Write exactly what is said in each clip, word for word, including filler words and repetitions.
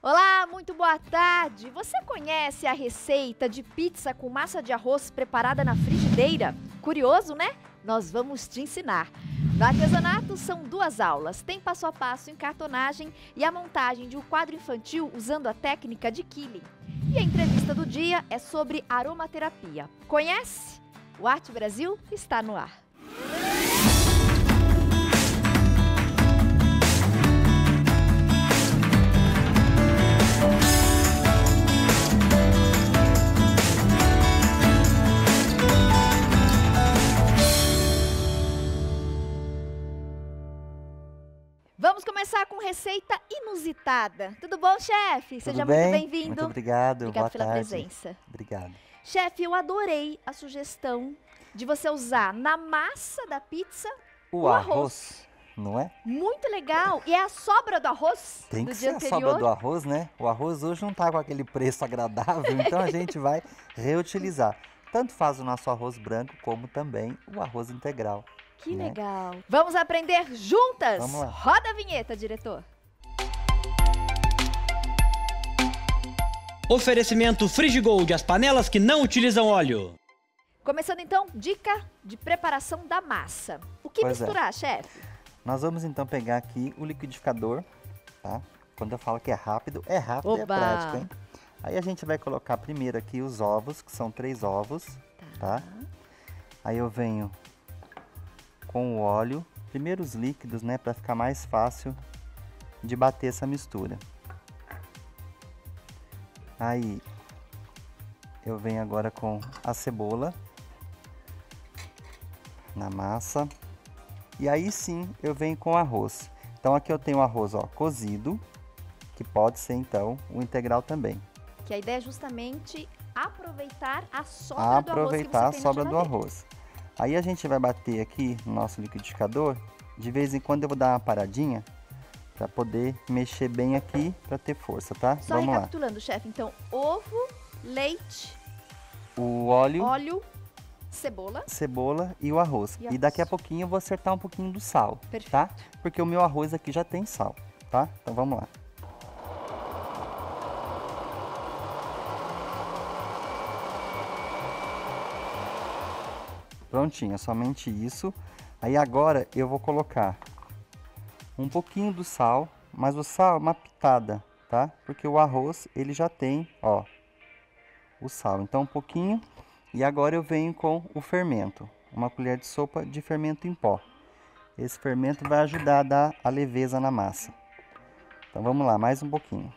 Olá, muito boa tarde. Você conhece a receita de pizza com massa de arroz preparada na frigideira? Curioso, né? Nós vamos te ensinar. No artesanato são duas aulas. Tem passo a passo em cartonagem e a montagem de um quadro infantil usando a técnica de quilling. E a entrevista do dia é sobre aromaterapia. Conhece? O Arte Brasil está no ar. Vamos começar com receita inusitada. Tudo bom, chefe? Seja muito bem-vindo. Muito obrigado. Obrigado Boa pela tarde. presença. Obrigado. Chefe, eu adorei a sugestão de você usar na massa da pizza O, o arroz, arroz. não é? Muito legal. E é a sobra do arroz Tem do que dia ser a anterior? sobra do arroz, né? O arroz hoje não tá com aquele preço agradável, então a gente vai reutilizar. Tanto faz o nosso arroz branco, como também o arroz integral. Que né? legal. Vamos aprender juntas? Vamos lá. Roda a vinheta, diretor. Oferecimento Frigigold, as panelas que não utilizam óleo. Começando então, dica de preparação da massa. O que Pois é. misturar, chefe? Nós vamos então pegar aqui o liquidificador, tá? Quando eu falo que é rápido, é rápido e é Oba! prático, hein? Aí a gente vai colocar primeiro aqui os ovos, que são três ovos, tá? Aí eu venho com o óleo, primeiro os líquidos, né, para ficar mais fácil de bater essa mistura. Aí eu venho agora com a cebola na massa. E aí sim eu venho com o arroz. Então aqui eu tenho o arroz, ó, cozido, que pode ser então o integral também. Que a ideia é justamente aproveitar a sobra Aproveitar a do arroz que você tem sobra na do geladeira. arroz. Aí a gente vai bater aqui no nosso liquidificador. De vez em quando eu vou dar uma paradinha para poder mexer bem aqui para ter força, tá? Só Vamos lá. recapitulando, chefe. Então, ovo, leite, O óleo, óleo, cebola. cebola e o arroz. E E, daqui a arroz. pouquinho eu vou acertar um pouquinho do sal, Perfeito. tá? Porque o meu arroz aqui já tem sal, tá? Então vamos lá. Prontinho, é somente isso. Aí agora eu vou colocar um pouquinho do sal, mas o sal é uma pitada, tá? Porque o arroz, ele já tem, ó, o sal. Então um pouquinho. E agora eu venho com o fermento. Uma colher de sopa de fermento em pó. Esse fermento vai ajudar a dar a leveza na massa. Então vamos lá, mais um pouquinho.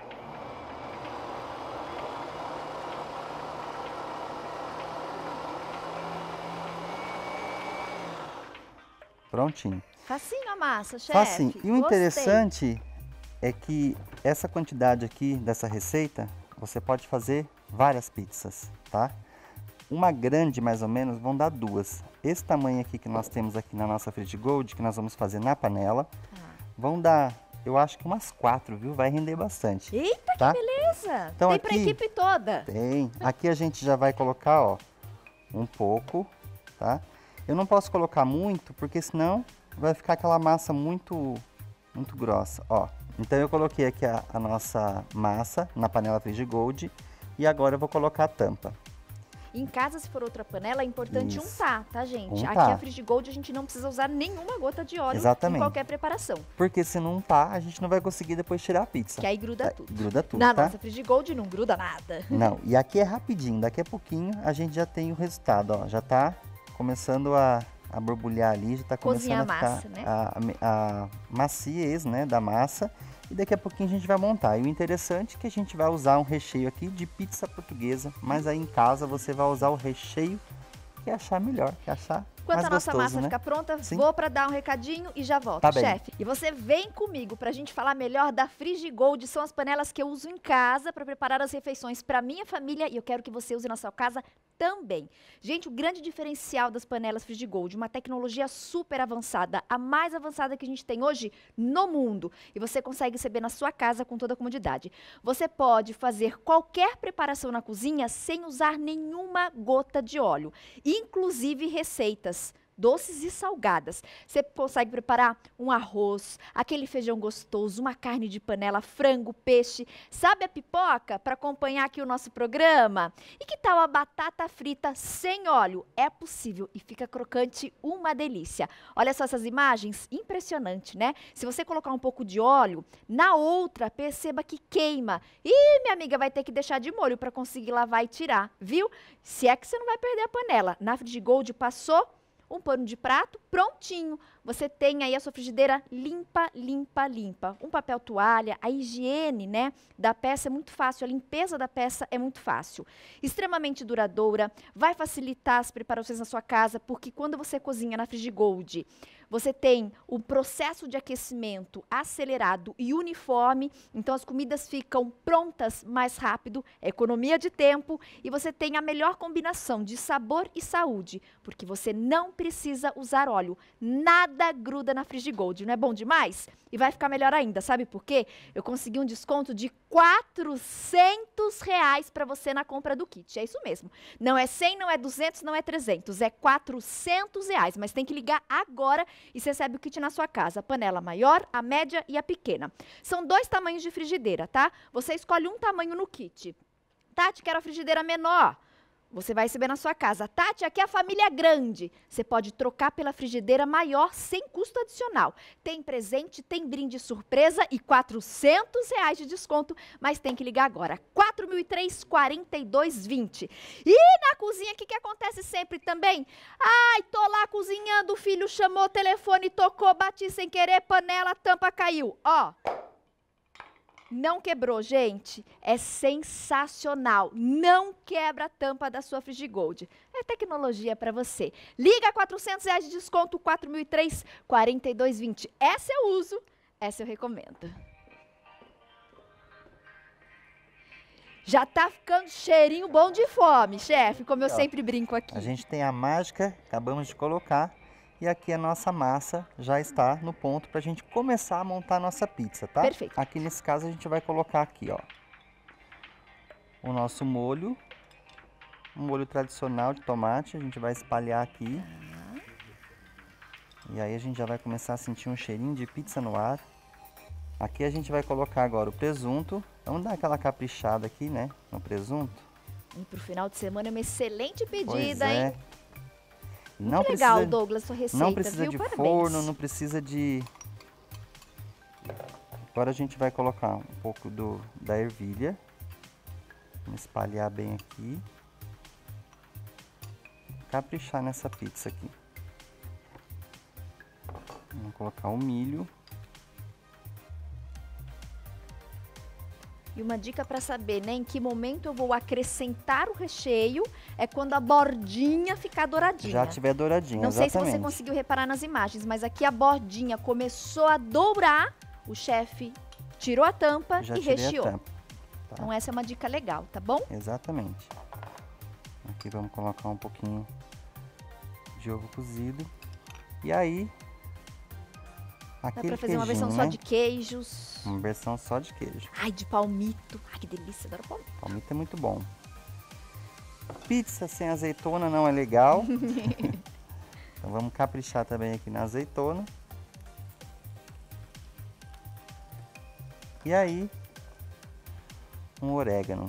Prontinho. Facinho a massa, chefe. Facinho. E o Gostei. interessante é que essa quantidade aqui dessa receita, você pode fazer várias pizzas, tá? Uma grande, mais ou menos, vão dar duas. Esse tamanho aqui que nós temos aqui na nossa Frigigold, que nós vamos fazer na panela, vão dar, eu acho que umas quatro, viu? Vai render bastante. Eita, Tá? que beleza. Então Tem pra aqui- equipe toda. Tem. Aqui a gente já vai colocar, ó, um pouco, tá? Eu não posso colocar muito, porque senão vai ficar aquela massa muito, muito grossa, ó. Então eu coloquei aqui a, a nossa massa na panela Frigigold e agora eu vou colocar a tampa. Em casa, se for outra panela, é importante Isso. untar, tá, gente? Untar. Aqui a Frigigold a gente não precisa usar nenhuma gota de óleo Exatamente. em qualquer preparação. Porque se não tá, a gente não vai conseguir depois tirar a pizza. Que aí gruda É, tudo. Gruda tudo, Na tá? nossa Frigigold não gruda nada. Não, e aqui é rapidinho, daqui a pouquinho a gente já tem o resultado, ó. Já tá começando a, a borbulhar ali, já tá Cozinhar começando a a ficar massa, né? a, a maciez, né, da massa. E daqui a pouquinho a gente vai montar. E o interessante é que a gente vai usar um recheio aqui de pizza portuguesa, mas aí em casa você vai usar o recheio que achar melhor, que achar Enquanto mais a nossa gostoso, massa né? fica pronta, Sim. vou para dar um recadinho e já volto, Tá bem. chefe. E você vem comigo pra gente falar melhor da Frigigold. São as panelas que eu uso em casa para preparar as refeições para minha família e eu quero que você use na sua casa também. Gente, o grande diferencial das panelas Frigigold, uma tecnologia super avançada, a mais avançada que a gente tem hoje no mundo. E você consegue receber na sua casa com toda a comodidade. Você pode fazer qualquer preparação na cozinha sem usar nenhuma gota de óleo, inclusive receitas. doces e salgadas. Você consegue preparar um arroz, aquele feijão gostoso, uma carne de panela, frango, peixe. Sabe a pipoca para acompanhar aqui o nosso programa? E que tal a batata frita sem óleo? É possível e fica crocante, uma delícia. Olha só essas imagens, impressionante, né? Se você colocar um pouco de óleo, na outra perceba que queima. Ih, minha amiga, vai ter que deixar de molho para conseguir lavar e tirar, viu? Se é que você não vai perder a panela. Na Frigigold passou um pano de prato, prontinho. Você tem aí a sua frigideira limpa, limpa, limpa. Um papel toalha, a higiene, né, da peça é muito fácil, a limpeza da peça é muito fácil. Extremamente duradoura, vai facilitar as preparações na sua casa, porque quando você cozinha na Frigigold, você tem o processo de aquecimento acelerado e uniforme, então as comidas ficam prontas mais rápido, economia de tempo, e você tem a melhor combinação de sabor e saúde, porque você não precisa usar óleo, nada gruda na Frigigold, não é bom demais? E vai ficar melhor ainda, sabe por quê? Eu consegui um desconto de quatrocentos reais para você na compra do kit, é isso mesmo. Não é cem, não é duzentos, não é trezentos, é quatrocentos reais, mas tem que ligar agora e você recebe o kit na sua casa, a panela maior, a média e a pequena. São dois tamanhos de frigideira, tá? Você escolhe um tamanho no kit. Tati, quero a frigideira menor. Você vai receber na sua casa. Tati, aqui é a família grande. Você pode trocar pela frigideira maior sem custo adicional. Tem presente, tem brinde surpresa e quatrocentos reais de desconto, mas tem que ligar agora. quatro mil e três, quarenta e dois, vinte. E na cozinha, o que, que acontece sempre também? Ai, tô lá cozinhando, o filho chamou o telefone, tocou, bati sem querer, panela, tampa caiu. Ó. Não quebrou, gente. É sensacional. Não quebra a tampa da sua Frigigold. É tecnologia para você. Liga, quatrocentos reais de desconto, quatro mil e três, quarenta e dois, vinte. Essa eu uso, essa eu recomendo. Já tá ficando cheirinho bom de fome, chefe, como eu Ó, sempre brinco aqui. A gente tem a mágica, acabamos de colocar. E aqui a nossa massa já está no ponto para a gente começar a montar a nossa pizza, tá? Perfeito. Aqui nesse caso a gente vai colocar aqui, ó, o nosso molho, um molho tradicional de tomate, a gente vai espalhar aqui. E aí a gente já vai começar a sentir um cheirinho de pizza no ar. Aqui a gente vai colocar agora o presunto. Vamos dar aquela caprichada aqui, né, no presunto. E pro final de semana é uma excelente pedida, Pois é. hein? Não Muito legal, precisa, Douglas, sua receita, não precisa viu? de Parabéns. forno, não precisa de... Agora a gente vai colocar um pouco do, da ervilha. Vamos espalhar bem aqui. Caprichar nessa pizza aqui. Vamos colocar o milho. E uma dica para saber, né, em que momento eu vou acrescentar o recheio é quando a bordinha ficar douradinha. Já tiver douradinha, Não sei exatamente. se você conseguiu reparar nas imagens, mas aqui a bordinha começou a dourar, o chefe tirou a tampa Já e tirei recheou. a tampa. Tá. Então essa é uma dica legal, tá bom? Exatamente. Aqui vamos colocar um pouquinho de ovo cozido. E aí... Dá Aquele pra fazer uma versão queijinho, só né? de queijos. Uma versão só de queijo. Ai, de palmito. Ai, que delícia, adoro palmito. Palmito é muito bom. Pizza sem azeitona não é legal. Então vamos caprichar também aqui na azeitona. E aí, um orégano.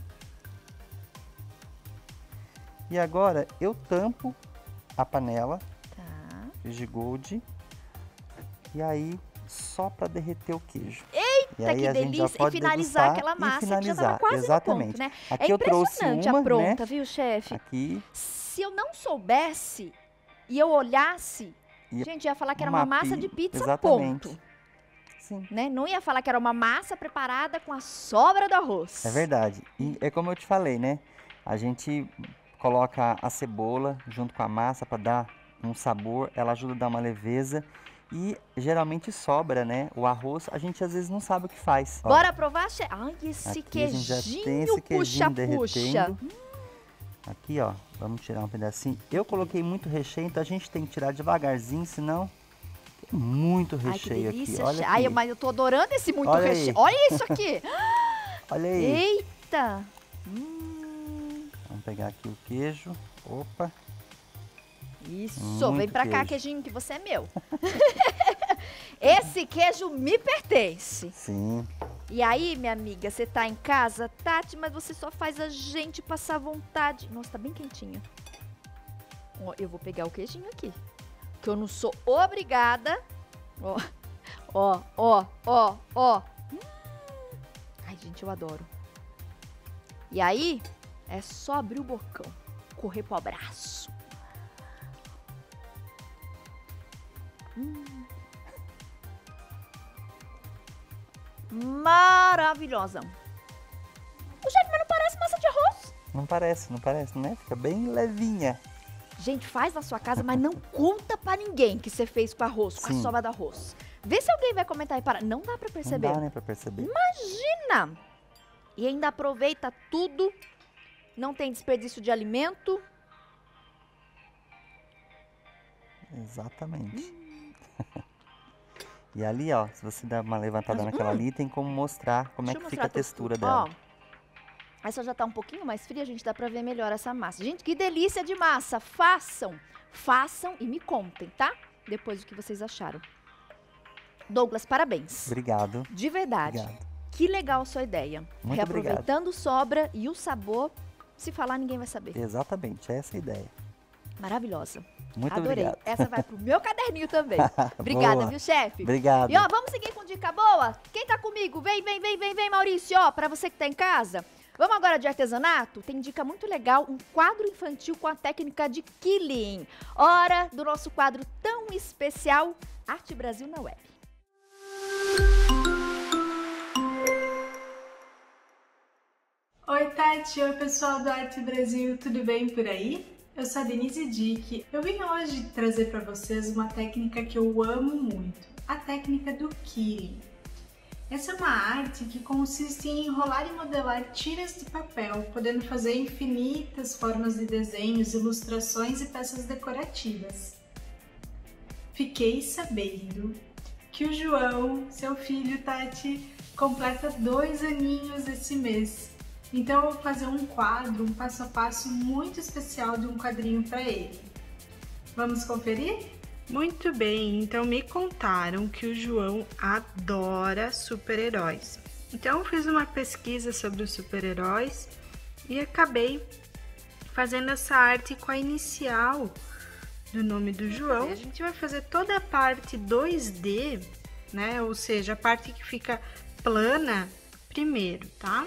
E agora eu tampo a panela Tá. Frigigold. E aí, só para derreter o queijo. Eita, e aí que a gente já delícia. E pode finalizar degustar aquela e massa que já finalizar. tava quase Exatamente. no ponto, né? Aqui É eu trouxe impressionante uma, a pronta, né? viu, chefe? Aqui. Se eu não soubesse e eu olhasse, E gente, ia falar que era uma uma massa pi- de pizza, exatamente. ponto. Sim. Né? Não ia falar que era uma massa preparada com a sobra do arroz. É verdade. E é como eu te falei, né? A gente coloca a cebola junto com a massa para dar um sabor, ela ajuda a dar uma leveza e geralmente sobra, né? O arroz, a gente às vezes não sabe o que faz. Ó, Bora provar, chefe? Ai, esse aqui a gente já tem esse queijinho queijinho puxa-puxa. derretendo. Aqui, ó, vamos tirar um pedacinho. Eu coloquei muito recheio, então a gente tem que tirar devagarzinho, senão tem muito Ai, que recheio aqui. delícia. Olha che- aqui. Ai, mas eu tô adorando esse muito Olha aí. recheio. Olha isso aqui. Olha aí. Eita. Hum. Vamos pegar aqui o queijo. Opa. Isso, Muito vem pra cá, queijo. queijinho, que você é meu. Esse queijo me pertence. Sim. E aí, minha amiga, você tá em casa, Tati, mas você só faz a gente passar vontade. Nossa, tá bem quentinha. Ó, eu vou pegar o queijinho aqui, que eu não sou obrigada. Ó, ó, ó, ó, ó. Hum. Ai, gente, eu adoro. E aí, é só abrir o bocão, correr pro abraço. Hum. Maravilhosa. O chefe, mas não parece massa de arroz? Não parece, não parece, né? Fica bem levinha. Gente, faz na sua casa, mas não conta pra ninguém que você fez com arroz, com Sim. a sobra do arroz. Vê se alguém vai comentar e para. Não dá pra perceber. Não dá, né, pra perceber. Imagina! E ainda aproveita tudo. Não tem desperdício de alimento. Exatamente. Hum. E ali, ó, se você dar uma levantada Mas, naquela hum. ali, tem como mostrar como Deixa é eu que mostrar fica a textura Ó, dela. essa já tá um pouquinho mais fria, a gente dá pra ver melhor essa massa. Gente, que delícia de massa! Façam, façam e me contem, tá? Depois do que vocês acharam. Douglas, parabéns. Obrigado. De verdade. Obrigado. Que legal a sua ideia. Muito Reaproveitando sobra e o sabor, se falar ninguém vai saber. Exatamente, essa é a ideia. Maravilhosa. Muito Adorei. obrigado. Essa vai pro meu caderninho também. Obrigada, Boa. viu, chefe? Obrigado. E ó, vamos seguir com dica boa? Quem tá comigo? Vem, vem, vem, vem, vem, Maurício, ó, pra você que tá em casa. Vamos agora de artesanato? Tem dica muito legal, um quadro infantil com a técnica de quilling. Hora do nosso quadro tão especial, Arte Brasil na Web. Oi, Tati! Oi, pessoal do Arte Brasil, tudo bem por aí? Eu sou a Denise Dick. Eu vim hoje trazer para vocês uma técnica que eu amo muito, a técnica do quilling. Essa é uma arte que consiste em enrolar e modelar tiras de papel, podendo fazer infinitas formas de desenhos, ilustrações e peças decorativas. Fiquei sabendo que o João, seu filho, Tati, completa dois aninhos esse mês. Então eu vou fazer um quadro, um passo a passo muito especial de um quadrinho para ele. Vamos conferir? Muito bem, então me contaram que o João adora super-heróis. Então eu fiz uma pesquisa sobre os super-heróis e acabei fazendo essa arte com a inicial do nome do João. A gente vai fazer toda a parte dois D, né? Ou seja, a parte que fica plana primeiro, tá?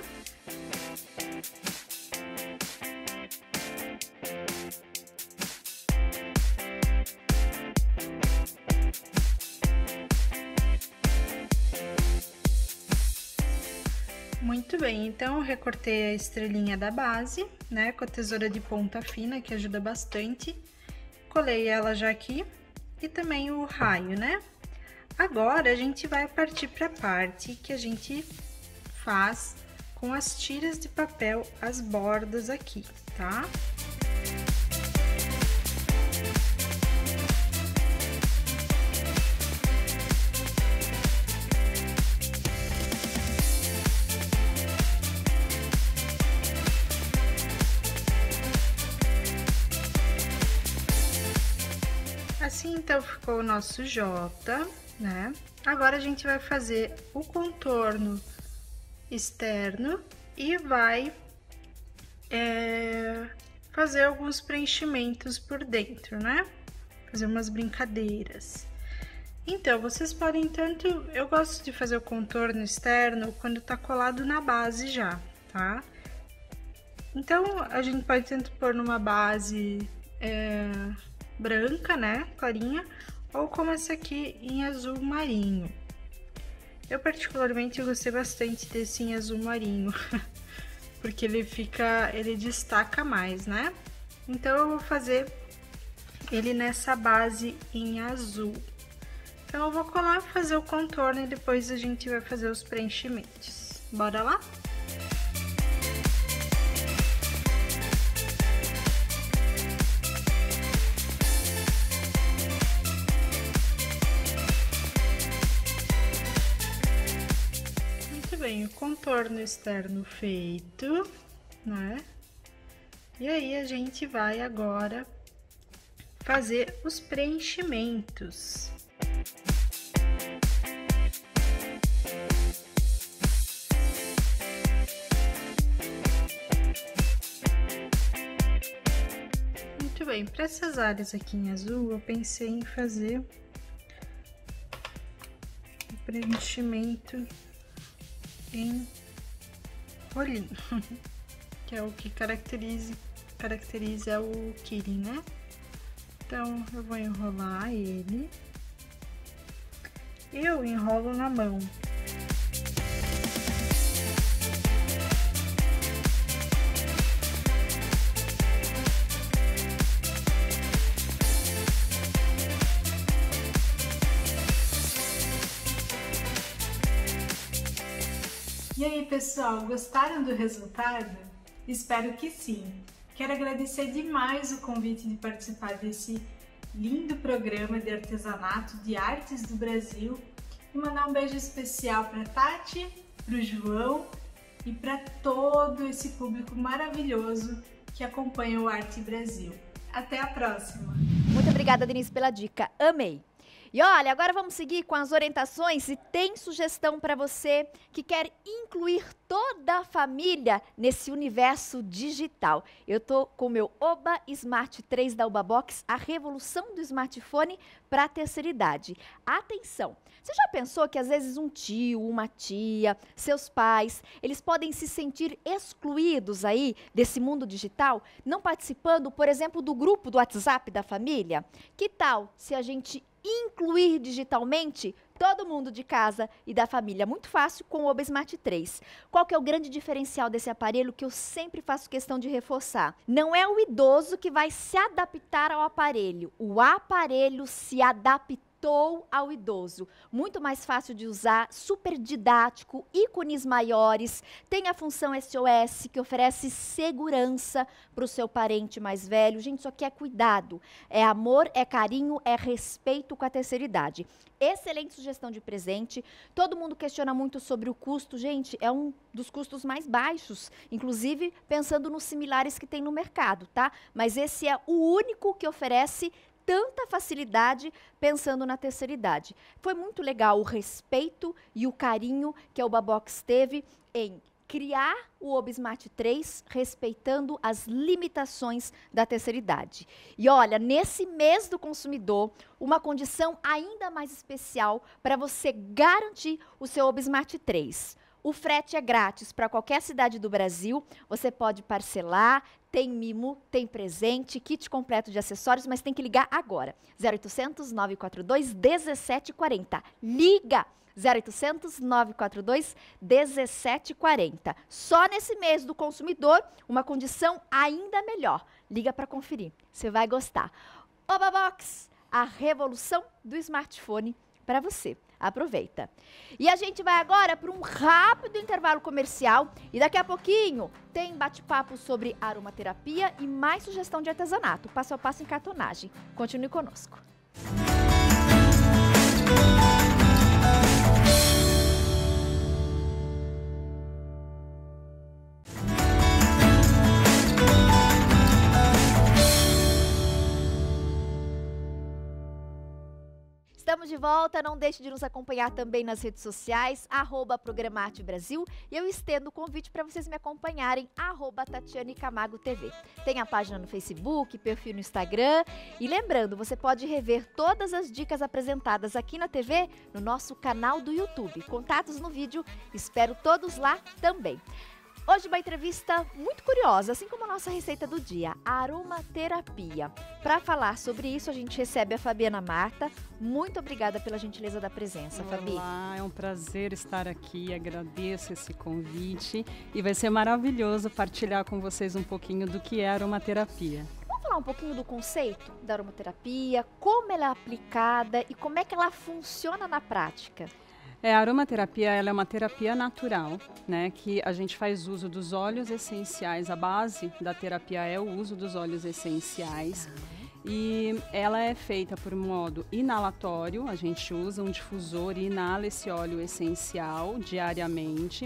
Muito bem, então eu recortei a estrelinha da base, né, com a tesoura de ponta fina, que ajuda bastante. Colei ela já aqui e também o raio, né? Agora a gente vai partir para a parte que a gente faz com as tiras de papel, as bordas aqui, tá? Assim, então, ficou o nosso J, né? Agora a gente vai fazer o contorno externo e vai é, fazer alguns preenchimentos por dentro, né? Fazer umas brincadeiras. Então, vocês podem tanto... Eu gosto de fazer o contorno externo quando tá colado na base já, tá? Então, a gente pode tanto pôr numa base é, branca, né? Clarinha, ou como essa aqui em azul marinho. Eu particularmente gostei bastante desse em azul marinho, porque ele fica, ele destaca mais, né? Então eu vou fazer ele nessa base em azul. Então eu vou colar, fazer o contorno e depois a gente vai fazer os preenchimentos. Bora lá? Bem, o contorno externo feito, né? E aí a gente vai agora fazer os preenchimentos. Muito bem, para essas áreas aqui em azul, eu pensei em fazer o preenchimento em rolinho, que é o que caracteriza, caracteriza o Kirin, né? Então, eu vou enrolar ele. Eu enrolo na mão. E aí, pessoal, gostaram do resultado? Espero que sim! Quero agradecer demais o convite de participar desse lindo programa de artesanato de artes do Brasil e mandar um beijo especial para Tati, para o João e para todo esse público maravilhoso que acompanha o Arte Brasil. Até a próxima! Muito obrigada, Denise, pela dica. Amei! E olha, agora vamos seguir com as orientações e tem sugestão para você que quer incluir toda a família nesse universo digital. Eu tô com o meu Oba Smart três da Obabox, a revolução do smartphone para a terceira idade. Atenção! Você já pensou que às vezes um tio, uma tia, seus pais, eles podem se sentir excluídos aí desse mundo digital, não participando, por exemplo, do grupo do WhatsApp da família? Que tal se a gente incluir digitalmente todo mundo de casa e da família? Muito fácil com o Oba Smart três. Qual que é o grande diferencial desse aparelho que eu sempre faço questão de reforçar? Não é o idoso que vai se adaptar ao aparelho, o aparelho se adapta ao idoso. Muito mais fácil de usar, super didático, ícones maiores, tem a função S O S que oferece segurança para o seu parente mais velho. Gente, isso aqui é cuidado, é amor, é carinho, é respeito com a terceira idade. Excelente sugestão de presente. Todo mundo questiona muito sobre o custo. Gente, é um dos custos mais baixos, inclusive pensando nos similares que tem no mercado, tá? Mas esse é o único que oferece tanta facilidade pensando na terceira idade. Foi muito legal o respeito e o carinho que a Obabox teve em criar o Oba Smart três respeitando as limitações da terceira idade. E olha, nesse mês do consumidor, uma condição ainda mais especial para você garantir o seu Oba Smart três. O frete é grátis para qualquer cidade do Brasil, você pode parcelar, tem mimo, tem presente, kit completo de acessórios, mas tem que ligar agora. zero oitocentos, nove quatro dois, um sete quatro zero. Liga! zero oitocentos, nove quatro dois, um sete quatro zero. Só nesse mês do consumidor, uma condição ainda melhor. Liga para conferir, você vai gostar. Obabox, a revolução do smartphone para você. Aproveita. E a gente vai agora para um rápido intervalo comercial e daqui a pouquinho tem bate-papo sobre aromaterapia e mais sugestão de artesanato, passo a passo em cartonagem. Continue conosco. Estamos de volta, não deixe de nos acompanhar também nas redes sociais, arroba Programa Arte Brasil, e eu estendo o convite para vocês me acompanharem, arroba Tatiane Camargo T V. Tem a página no Facebook, perfil no Instagram, e lembrando, você pode rever todas as dicas apresentadas aqui na T V no nosso canal do YouTube. Contatos no vídeo, espero todos lá também. Hoje uma entrevista muito curiosa, assim como a nossa receita do dia, a aromaterapia. Para falar sobre isso, a gente recebe a Fabiana Marta. Muito obrigada pela gentileza da presença, Olá, Fabi. Olá, é um prazer estar aqui, agradeço esse convite e vai ser maravilhoso partilhar com vocês um pouquinho do que é aromaterapia. Vamos falar um pouquinho do conceito da aromaterapia, como ela é aplicada e como é que ela funciona na prática? É, a aromaterapia ela é uma terapia natural, né, que a gente faz uso dos óleos essenciais. A base da terapia é o uso dos óleos essenciais. E ela é feita por modo inalatório, a gente usa um difusor e inala esse óleo essencial diariamente.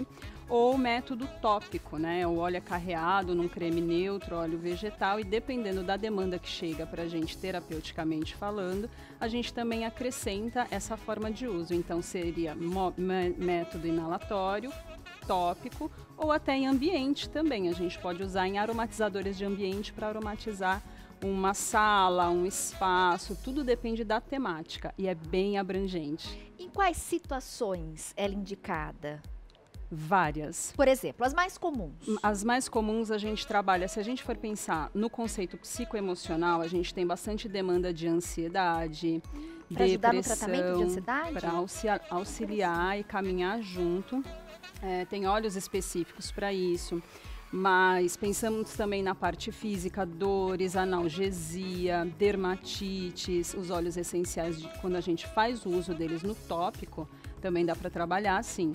ou método tópico, né? O óleo é carreado num creme neutro, óleo vegetal, e dependendo da demanda que chega para a gente terapeuticamente falando, a gente também acrescenta essa forma de uso. Então seria método inalatório, tópico, ou até em ambiente também. A gente pode usar em aromatizadores de ambiente para aromatizar uma sala, um espaço, tudo depende da temática e é bem abrangente. Em quais situações ela é indicada? Várias. Por exemplo, as mais comuns. As mais comuns a gente trabalha, se a gente for pensar no conceito psicoemocional, a gente tem bastante demanda de ansiedade, Pra ajudar no depressão, tratamento de ansiedade? para auxiliar, auxiliar e caminhar junto. É, tem óleos específicos para isso. Mas pensamos também na parte física, dores, analgesia, dermatites, os óleos essenciais, de, quando a gente faz o uso deles no tópico, também dá para trabalhar, sim.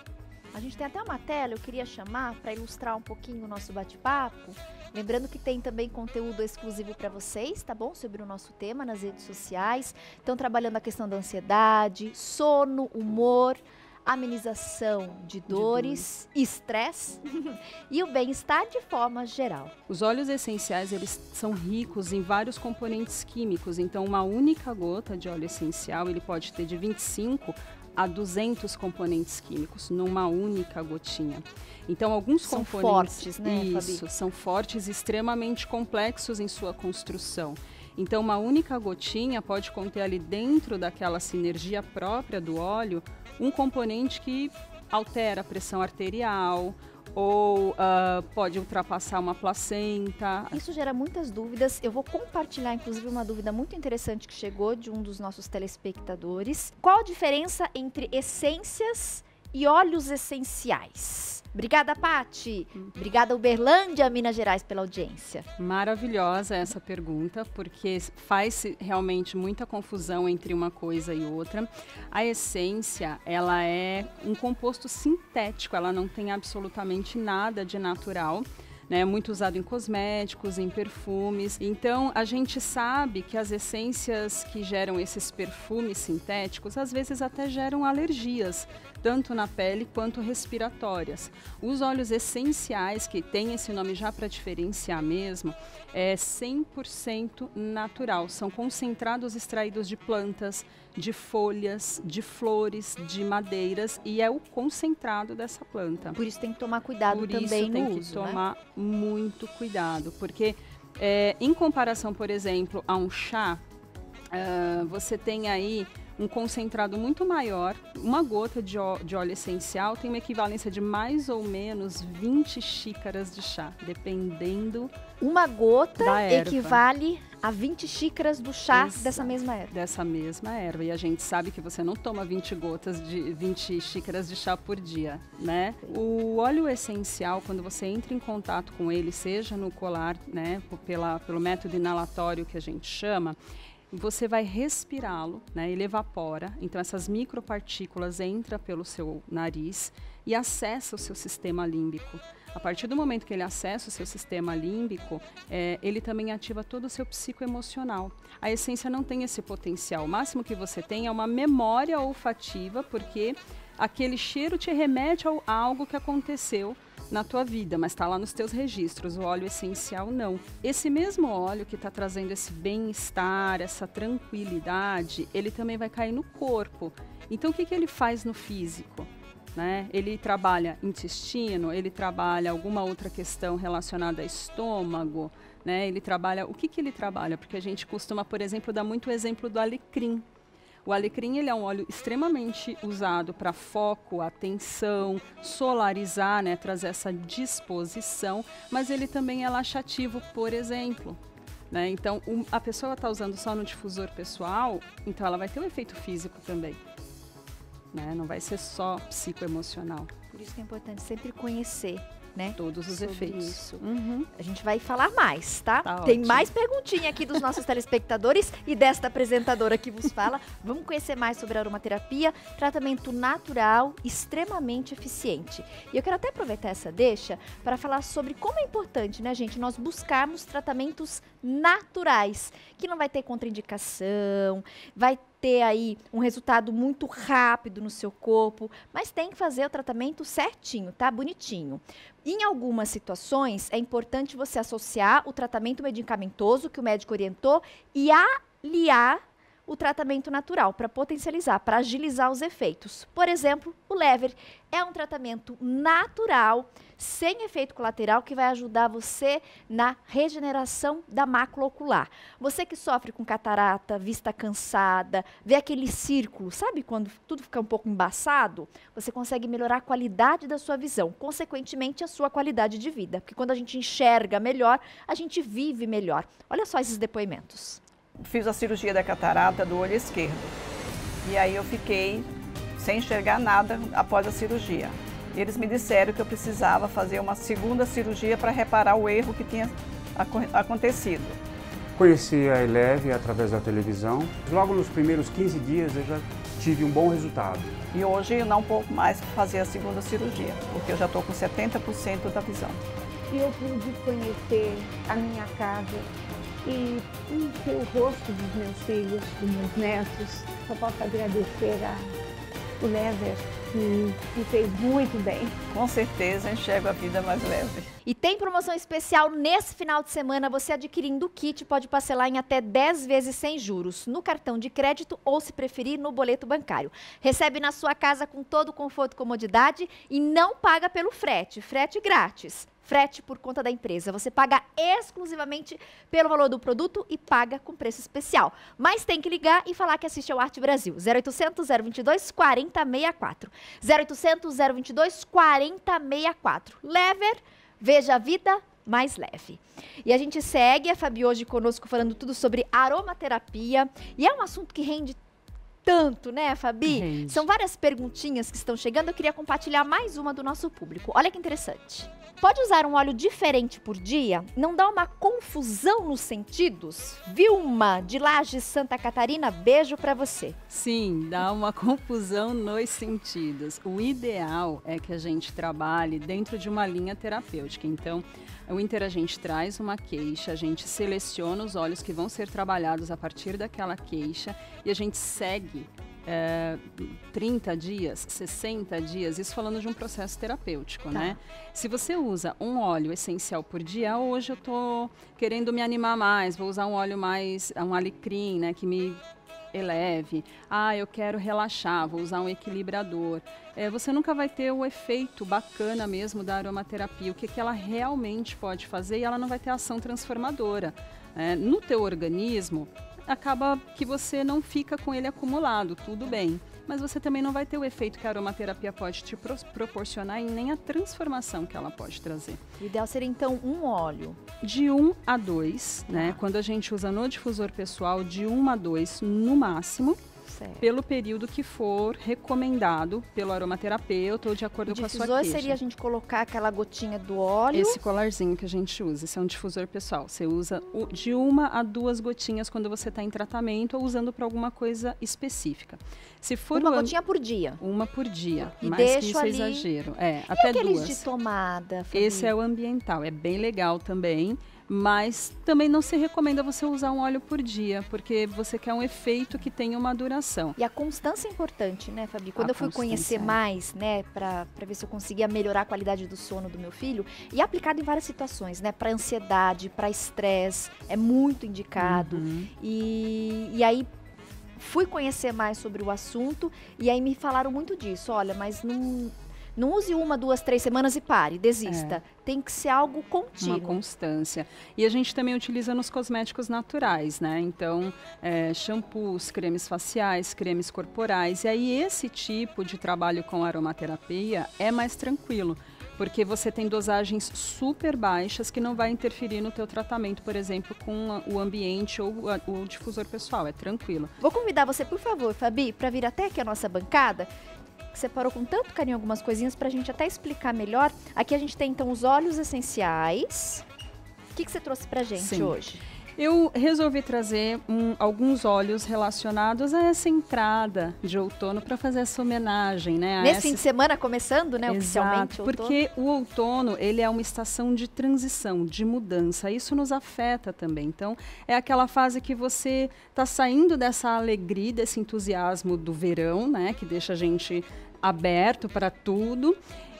A gente tem até uma tela, eu queria chamar para ilustrar um pouquinho o nosso bate-papo. Lembrando que tem também conteúdo exclusivo para vocês, tá bom? Sobre o nosso tema nas redes sociais. Estão trabalhando a questão da ansiedade, sono, humor, amenização de dores, estresse e o bem-estar de forma geral. Os óleos essenciais, eles são ricos em vários componentes químicos, então uma única gota de óleo essencial, ele pode ter de vinte e cinco a duzentos componentes químicos numa única gotinha. Então alguns são componentes fortes, né, isso, Fabi? São fortes e extremamente complexos em sua construção. Então uma única gotinha pode conter ali dentro daquela sinergia própria do óleo um componente que altera a pressão arterial ou uh, pode ultrapassar uma placenta. Isso gera muitas dúvidas. Eu vou compartilhar, inclusive, uma dúvida muito interessante que chegou de um dos nossos telespectadores. Qual a diferença entre essências e óleos essenciais? Obrigada, Pati. Obrigada, Uberlândia, Minas Gerais, pela audiência. Maravilhosa essa pergunta, porque faz realmente muita confusão entre uma coisa e outra. A essência, ela é um composto sintético, ela não tem absolutamente nada de natural. É, né, muito usado em cosméticos, em perfumes. Então, a gente sabe que as essências que geram esses perfumes sintéticos, às vezes até geram alergias, tanto na pele quanto respiratórias. Os óleos essenciais, que tem esse nome já para diferenciar mesmo, é cem por cento natural. São concentrados extraídos de plantas, de folhas, de flores, de madeiras, e é o concentrado dessa planta. Por isso tem que tomar cuidado Por também isso tem no que uso, tomar né? muito cuidado, porque é, em comparação, por exemplo, a um chá, uh, você tem aí um concentrado muito maior. Uma gota de, ó, de óleo essencial tem uma equivalência de mais ou menos vinte xícaras de chá, dependendo Uma gota da erva. equivale a vinte xícaras do chá Exato. dessa mesma erva. Dessa mesma erva. E a gente sabe que você não toma vinte gotas de vinte xícaras de chá por dia, né? O óleo essencial, quando você entra em contato com ele, seja no colar, né, pela, pelo método inalatório que a gente chama, você vai respirá-lo, né? Ele evapora, então essas micropartículas entram pelo seu nariz e acessa o seu sistema límbico. A partir do momento que ele acessa o seu sistema límbico, é, ele também ativa todo o seu psicoemocional. A essência não tem esse potencial. O máximo que você tem é uma memória olfativa, porque aquele cheiro te remete a algo que aconteceu na tua vida, mas está lá nos teus registros. O óleo essencial não. Esse mesmo óleo que está trazendo esse bem-estar, essa tranquilidade, ele também vai cair no corpo. Então o que, que ele faz no físico? Né? Ele trabalha intestino, ele trabalha alguma outra questão relacionada a estômago, né? Ele trabalha, o que, que ele trabalha? Porque a gente costuma, por exemplo, dar muito exemplo do alecrim. O alecrim, ele é um óleo extremamente usado para foco, atenção, solarizar, né, trazer essa disposição, mas ele também é laxativo, por exemplo. Né? Então, um, a pessoa está usando só no difusor pessoal, então ela vai ter um efeito físico também. Né? Não vai ser só psicoemocional. Por isso que é importante sempre conhecer, né? Todos os sobre efeitos. Isso. Uhum. A gente vai falar mais, tá? Tá Tem ótimo. mais perguntinha aqui dos nossos telespectadores e desta apresentadora que vos fala. Vamos conhecer mais sobre a aromaterapia, tratamento natural, extremamente eficiente. E eu quero até aproveitar essa deixa para falar sobre como é importante, né, gente, nós buscarmos tratamentos naturais, que não vai ter contraindicação, vai ter aí um resultado muito rápido no seu corpo, mas tem que fazer o tratamento certinho, tá? Bonitinho. Em algumas situações, é importante você associar o tratamento medicamentoso que o médico orientou e aliar o tratamento natural para potencializar, para agilizar os efeitos. Por exemplo, o Lever é um tratamento natural, sem efeito colateral, que vai ajudar você na regeneração da mácula ocular. Você que sofre com catarata, vista cansada, vê aquele círculo, sabe quando tudo fica um pouco embaçado? Você consegue melhorar a qualidade da sua visão, consequentemente a sua qualidade de vida. Porque quando a gente enxerga melhor, a gente vive melhor. Olha só esses depoimentos. Fiz a cirurgia da catarata do olho esquerdo. E aí eu fiquei sem enxergar nada após a cirurgia. E eles me disseram que eu precisava fazer uma segunda cirurgia para reparar o erro que tinha acontecido. Conheci a Eleve através da televisão. Logo nos primeiros quinze dias eu já tive um bom resultado. E hoje eu não vou mais fazer a segunda cirurgia, porque eu já estou com setenta por cento da visão. E eu pude conhecer a minha casa e ver o rosto dos meus filhos, dos meus netos. Só posso agradecer a o Lever, que me fez muito bem. Com certeza enxergo a vida mais leve. E tem promoção especial nesse final de semana. Você adquirindo o kit pode parcelar em até dez vezes sem juros, no cartão de crédito ou, se preferir, no boleto bancário. Recebe na sua casa com todo o conforto e comodidade e não paga pelo frete. Frete grátis. Frete por conta da empresa. Você paga exclusivamente pelo valor do produto e paga com preço especial. Mas tem que ligar e falar que assiste ao Arte Brasil. zero oitocentos, zero vinte e dois, quarenta, sessenta e quatro. zero oitocentos, zero vinte e dois, quarenta, sessenta e quatro. Lever, veja a vida mais leve. E a gente segue, a Fabi hoje conosco falando tudo sobre aromaterapia. E é um assunto que rende tanto, né, Fabi? Rende. São várias perguntinhas que estão chegando. Eu queria compartilhar mais uma do nosso público. Olha que interessante. Pode usar um óleo diferente por dia? Não dá uma confusão nos sentidos? Vilma, de Lages, Santa Catarina, beijo pra você. Sim, dá uma confusão nos sentidos. O ideal é que a gente trabalhe dentro de uma linha terapêutica. Então, o Interagente traz uma queixa, a gente seleciona os óleos que vão ser trabalhados a partir daquela queixa e a gente segue É, trinta dias, sessenta dias, isso falando de um processo terapêutico, Tá. né? Se você usa um óleo essencial por dia, hoje eu tô querendo me animar mais, vou usar um óleo mais, um alecrim, né, que me eleve. Ah, eu quero relaxar, vou usar um equilibrador. É, você nunca vai ter o efeito bacana mesmo da aromaterapia, o que, que ela realmente pode fazer, e ela não vai ter ação transformadora. É, no teu organismo, acaba que você não fica com ele acumulado, tudo bem. Mas você também não vai ter o efeito que a aromaterapia pode te pro proporcionar e nem a transformação que ela pode trazer. O ideal seria, então, um óleo. De um a dois, né? Quando a gente usa no difusor pessoal, de um a dois no máximo. Certo. Pelo período que for recomendado pelo aromaterapeuta ou de acordo O com a sua difusor queixa. seria a gente colocar aquela gotinha do óleo. Esse colarzinho que a gente usa, esse é um difusor pessoal. Você usa o- de uma a duas gotinhas quando você está em tratamento ou usando para alguma coisa específica. Se for Uma o am- gotinha por dia. uma por dia, E mais que deixo isso é ali- exagero. É, E até aqueles duas. de tomada, Fabi? Esse é o ambiental, é bem legal também, mas também não se recomenda você usar um óleo por dia, porque você quer um efeito que tenha uma duração. E a constância é importante, né, Fabi? Quando A eu fui conhecer constância, é. mais, né, pra, pra ver se eu conseguia melhorar a qualidade do sono do meu filho, e aplicado em várias situações, né, pra ansiedade, pra estresse, é muito indicado. Uhum. E, e aí fui conhecer mais sobre o assunto, e aí me falaram muito disso. Olha, mas não, não use uma, duas, três semanas e pare, desista. Tem que ser algo Uma contínuo. constância. E a gente também utiliza nos cosméticos naturais, né? Então, é, shampoos, cremes faciais, cremes corporais. E aí, esse tipo de trabalho com aromaterapia é mais tranquilo, porque você tem dosagens super baixas que não vai interferir no teu tratamento, por exemplo, com a- o ambiente ou a- o difusor pessoal. É tranquilo. Vou convidar você, por favor, Fabi, para vir até aqui a nossa bancada, que separou com tanto carinho algumas coisinhas para a gente até explicar melhor. Aqui a gente tem, então, os óleos essenciais. O que, que você trouxe pra gente Sim. hoje? Eu resolvi trazer um, alguns óleos relacionados a essa entrada de outono para fazer essa homenagem, né? Nesse essa... fim de semana começando, né? Exato, oficialmente. Porque o outono, ele é uma estação de transição, de mudança. Isso nos afeta também. Então, é aquela fase que você está saindo dessa alegria, desse entusiasmo do verão, né? Que deixa a gente aberto para tudo.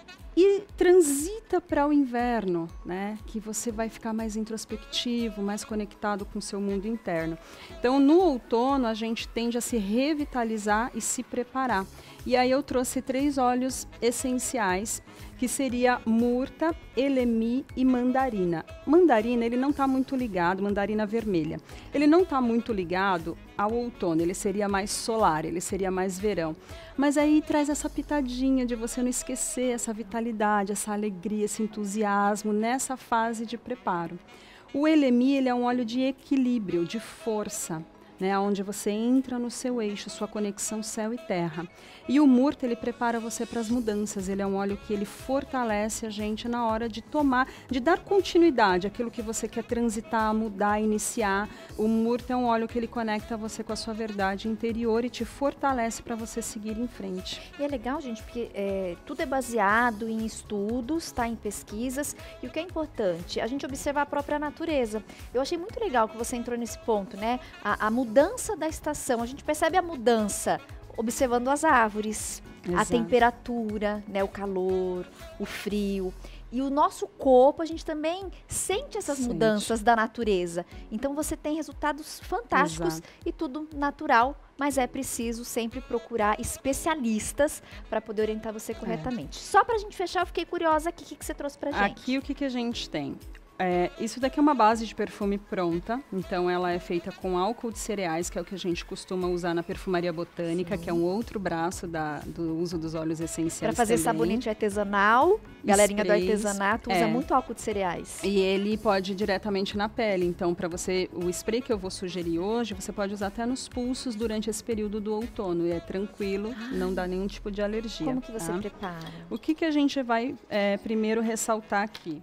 E transita para o inverno, né? Que você vai ficar mais introspectivo, mais conectado com o seu mundo interno. Então, no outono, a gente tende a se revitalizar e se preparar. E aí eu trouxe três óleos essenciais, que seria murta, elemi e mandarina. Mandarina, ele não está muito ligado, mandarina vermelha. Ele não está muito ligado ao outono, ele seria mais solar, ele seria mais verão. Mas aí traz essa pitadinha de você não esquecer essa vitalidade, essa alegria, esse entusiasmo nessa fase de preparo. O elemi, ele é um óleo de equilíbrio, de força, né, onde você entra no seu eixo, sua conexão céu e terra. E o murta, ele prepara você para as mudanças, ele é um óleo que ele fortalece a gente na hora de tomar, de dar continuidade àquilo que você quer transitar, mudar, iniciar. O murta é um óleo que ele conecta você com a sua verdade interior e te fortalece para você seguir em frente. E é legal, gente, porque é, tudo é baseado em estudos, tá, em pesquisas, e o que é importante, a gente observar a própria natureza. Eu achei muito legal que você entrou nesse ponto, né, a, a mudança da estação, a gente percebe a mudança observando as árvores, Exato. A temperatura, né, o calor, o frio. E o nosso corpo, a gente também sente essas sente. mudanças da natureza. Então você tem resultados fantásticos Exato. E tudo natural, mas é preciso sempre procurar especialistas para poder orientar você corretamente. É. Só para a gente fechar, eu fiquei curiosa aqui, o que, que você trouxe para gente? Aqui o que, que a gente tem? É, isso daqui é uma base de perfume pronta, então ela é feita com álcool de cereais, que é o que a gente costuma usar na perfumaria botânica, Sim. que é um outro braço da, do uso dos óleos essenciais. Para fazer também. sabonete artesanal, galerinha Sprays, do artesanato usa é. muito álcool de cereais. E ele pode ir diretamente na pele, então para você, o spray que eu vou sugerir hoje, você pode usar até nos pulsos durante esse período do outono, e é tranquilo, ah. não dá nenhum tipo de alergia. Como que você tá? prepara? O que, que a gente vai é, primeiro ressaltar aqui?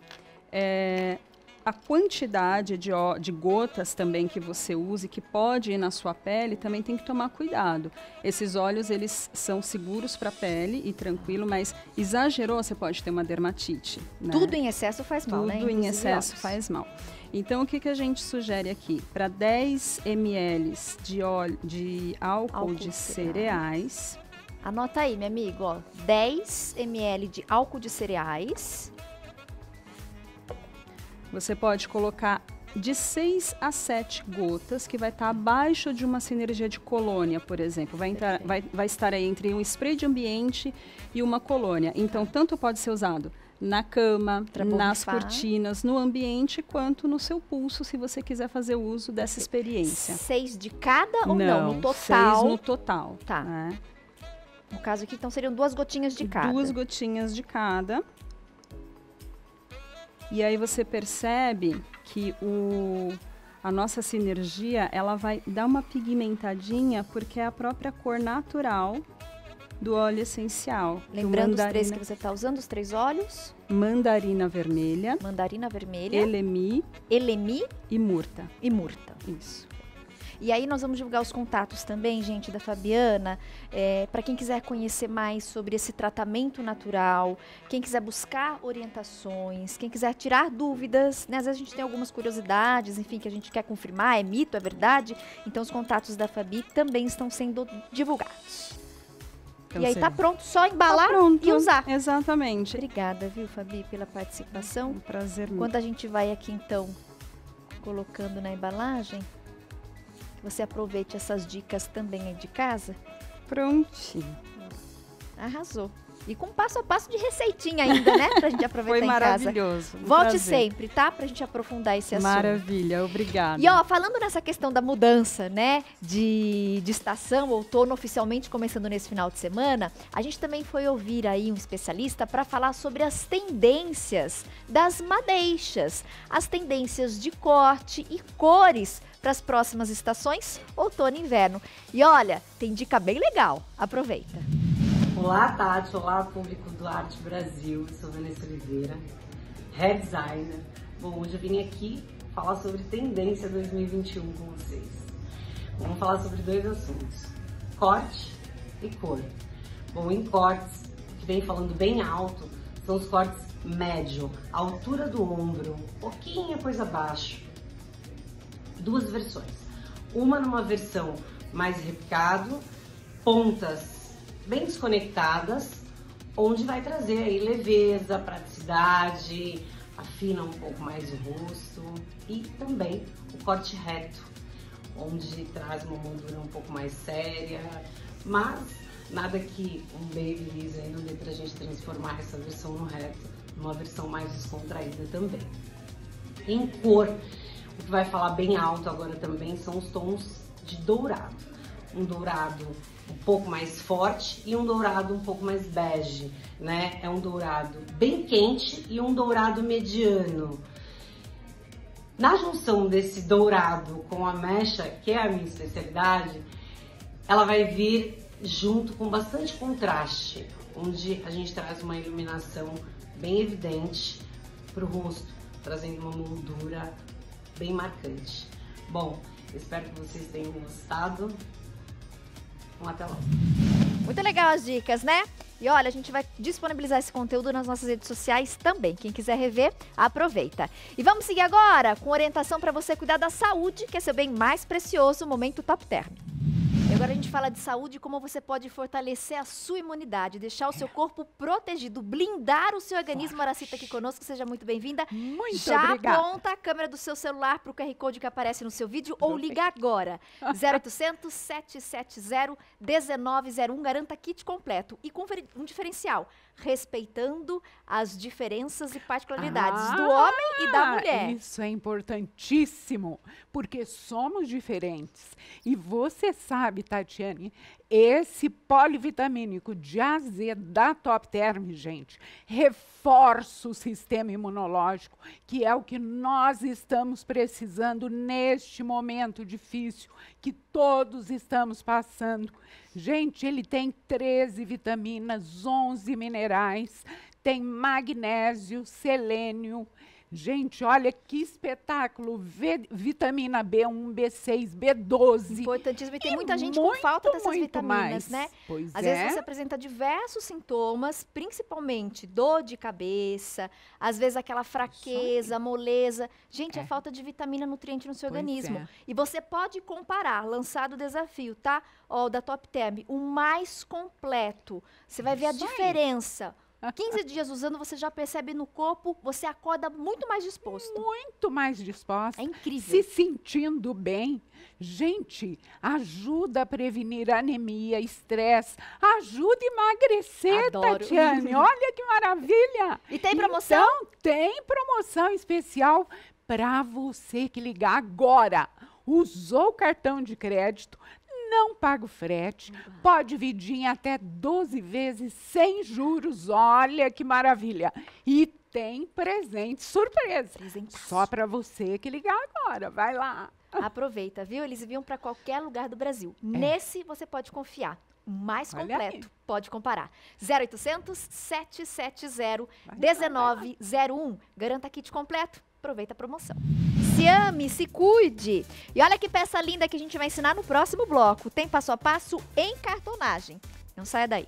É, a quantidade de, ó, de gotas também que você use, que pode ir na sua pele, também tem que tomar cuidado. Esses óleos, eles são seguros para a pele e tranquilo, mas exagerou, você pode ter uma dermatite. Né? Tudo em excesso faz mal, Tudo né? Tudo em Inclusive excesso óleos. faz mal. Então, o que, que a gente sugere aqui? Para dez mililitros de, óleo, de álcool, álcool de cereais... Anota aí, meu amigo, ó, dez mililitros de álcool de cereais... Você pode colocar de seis a sete gotas, que vai estar abaixo de uma sinergia de colônia, por exemplo. Vai, entrar, vai, vai estar aí entre um spray de ambiente e uma colônia. Então, tanto pode ser usado na cama, pra nas borrifar. cortinas, no ambiente, quanto no seu pulso, se você quiser fazer uso dessa experiência. Seis de cada ou não? Não, no total? seis no total. Tá. Né? No caso aqui, então, seriam duas gotinhas de cada. Duas gotinhas de cada. E aí você percebe que o, a nossa sinergia, ela vai dar uma pigmentadinha, porque é a própria cor natural do óleo essencial. Lembrando mandarina, os três que você está usando, os três óleos? Mandarina vermelha. Mandarina vermelha. Elemi. Elemi. E murta. E murta. Isso. E aí nós vamos divulgar os contatos também, gente, da Fabiana, é, para quem quiser conhecer mais sobre esse tratamento natural, quem quiser buscar orientações, quem quiser tirar dúvidas, né? Às vezes a gente tem algumas curiosidades, enfim, que a gente quer confirmar, é mito, é verdade? Então os contatos da Fabi também estão sendo divulgados. Então, e aí tá pronto, só embalar tá pronto, e usar. Exatamente. Obrigada, viu, Fabi, pela participação. Um prazer. Quando a gente vai aqui, então, colocando na embalagem, você aproveite essas dicas também aí de casa. Prontinho. Arrasou. E com passo a passo de receitinha ainda, né? Pra gente aproveitar Foi em casa. Foi maravilhoso. Um Volte prazer. sempre, tá? Pra gente aprofundar esse assunto. Maravilha, obrigada. E ó, falando nessa questão da mudança, né? De, de estação, outono oficialmente começando nesse final de semana, a gente também foi ouvir aí um especialista para falar sobre as tendências das madeixas. As tendências de corte e cores para as próximas estações, outono e inverno. E olha, tem dica bem legal. Aproveita. Olá, Tati. Olá, público do Arte Brasil. Eu sou Vanessa Oliveira, hair designer. Bom, hoje eu vim aqui falar sobre tendência dois mil e vinte e um com vocês. Vamos falar sobre dois assuntos, corte e cor. Bom, em cortes, que vem falando bem alto, são os cortes médio, a altura do ombro, um pouquinho coisa abaixo. Duas versões, uma numa versão mais repicado, pontas bem desconectadas, onde vai trazer aí leveza, praticidade, afina um pouco mais o rosto, e também o corte reto, onde traz uma moldura um pouco mais séria, mas nada que um babyliss aí não dê pra gente transformar essa versão no reto numa versão mais descontraída também. Em cor, o que vai falar bem alto agora também são os tons de dourado. Um dourado um pouco mais forte e um dourado um pouco mais bege, né? É um dourado bem quente e um dourado mediano. Na junção desse dourado com a mecha, que é a minha especialidade, ela vai vir junto com bastante contraste, onde a gente traz uma iluminação bem evidente para o rosto, trazendo uma moldura bem marcante. Bom, espero que vocês tenham gostado. Um até logo. Muito legal as dicas, né? E olha, a gente vai disponibilizar esse conteúdo nas nossas redes sociais também. Quem quiser rever, aproveita. E vamos seguir agora com orientação para você cuidar da saúde, que é seu bem mais precioso, o Momento Top Term. E agora a gente fala de saúde e como você pode fortalecer a sua imunidade, deixar o seu corpo protegido, blindar o seu organismo. Aracita aqui conosco, seja muito bem-vinda. Muito Já obrigada. aponta a câmera do seu celular para o Q R Code que aparece no seu vídeo ou liga agora. zero oitocentos, sete sete zero, um nove zero um, garanta kit completo. E com um diferencial, respeitando as diferenças e particularidades Ah, do homem e da mulher. Isso é importantíssimo, porque somos diferentes. E você sabe, Tatiane, esse polivitamínico de A a Z da Top Term, gente, reforça o sistema imunológico, que é o que nós estamos precisando neste momento difícil que todos estamos passando. Gente, ele tem treze vitaminas, onze minerais, tem magnésio, selênio. Gente, olha que espetáculo! V, vitamina B um, B seis, B doze. Importantíssimo. E tem E muita gente muito, com falta dessas muito vitaminas, mais. né? Pois Às é. vezes você apresenta diversos sintomas, principalmente dor de cabeça, às vezes aquela fraqueza, moleza. Gente, é, É. falta de vitamina, nutriente no seu Pois organismo. é. E você pode comparar, lançado o desafio, tá? Ó, o da Top Term, o mais completo. Você vai ver a Isso aí. diferença. quinze dias usando, você já percebe no corpo, você acorda muito mais disposto. Muito mais disposta. É incrível. Se sentindo bem. Gente, ajuda a prevenir anemia, estresse, ajuda a emagrecer, Adoro. Tatiane. Olha que maravilha. E tem promoção? Então, tem promoção especial para você que ligar agora. Usou o cartão de crédito, não paga o frete, pode dividir em até doze vezes sem juros. Olha que maravilha. E tem presente surpresa. Presentaço. Só para você que ligar agora. Vai lá. Aproveita, viu? Eles enviam para qualquer lugar do Brasil. Nesse você pode confiar. O mais Olha completo, aí. pode comparar. zero oitocentos, sete sete zero, Vai lá, um nove zero um. Garanta kit completo. Aproveita a promoção. Se ame, se cuide. E olha que peça linda que a gente vai ensinar no próximo bloco. Tem passo a passo em cartonagem. Não saia daí.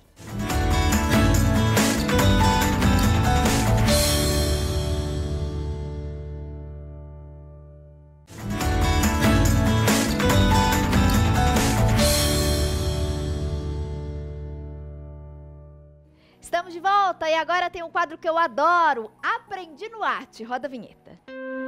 Estamos de volta e agora tem um quadro que eu adoro. Aprendi no Arte. Roda a vinheta.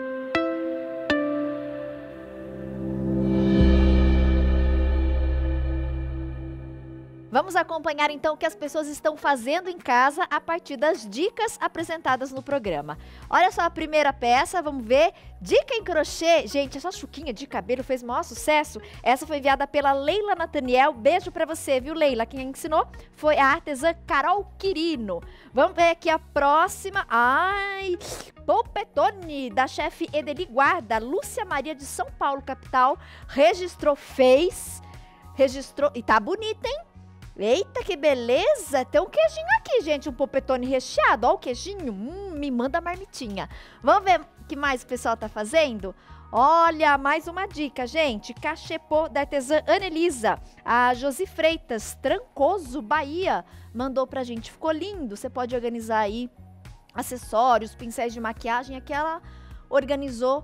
Vamos acompanhar então o que as pessoas estão fazendo em casa a partir das dicas apresentadas no programa. Olha só a primeira peça, vamos ver. Dica em crochê. Gente, essa chuquinha de cabelo fez o maior sucesso. Essa foi enviada pela Leila Nathaniel. Beijo pra você, viu, Leila? Quem ensinou foi a artesã Carol Quirino. Vamos ver aqui a próxima. Ai, Polpetone, da chefe Edeli Guarda. Lúcia Maria de São Paulo, capital. Registrou, fez. Registrou. E tá bonita, hein? Eita, que beleza! Tem um queijinho aqui, gente, um polpetone recheado. Ó o queijinho, hum, me manda a marmitinha. Vamos ver o que mais o pessoal tá fazendo? Olha, mais uma dica, gente. Cachepô da artesã Anelisa. A Josi Freitas, Trancoso, Bahia, mandou pra gente. Ficou lindo. Você pode organizar aí acessórios, pincéis de maquiagem. Aqui ela organizou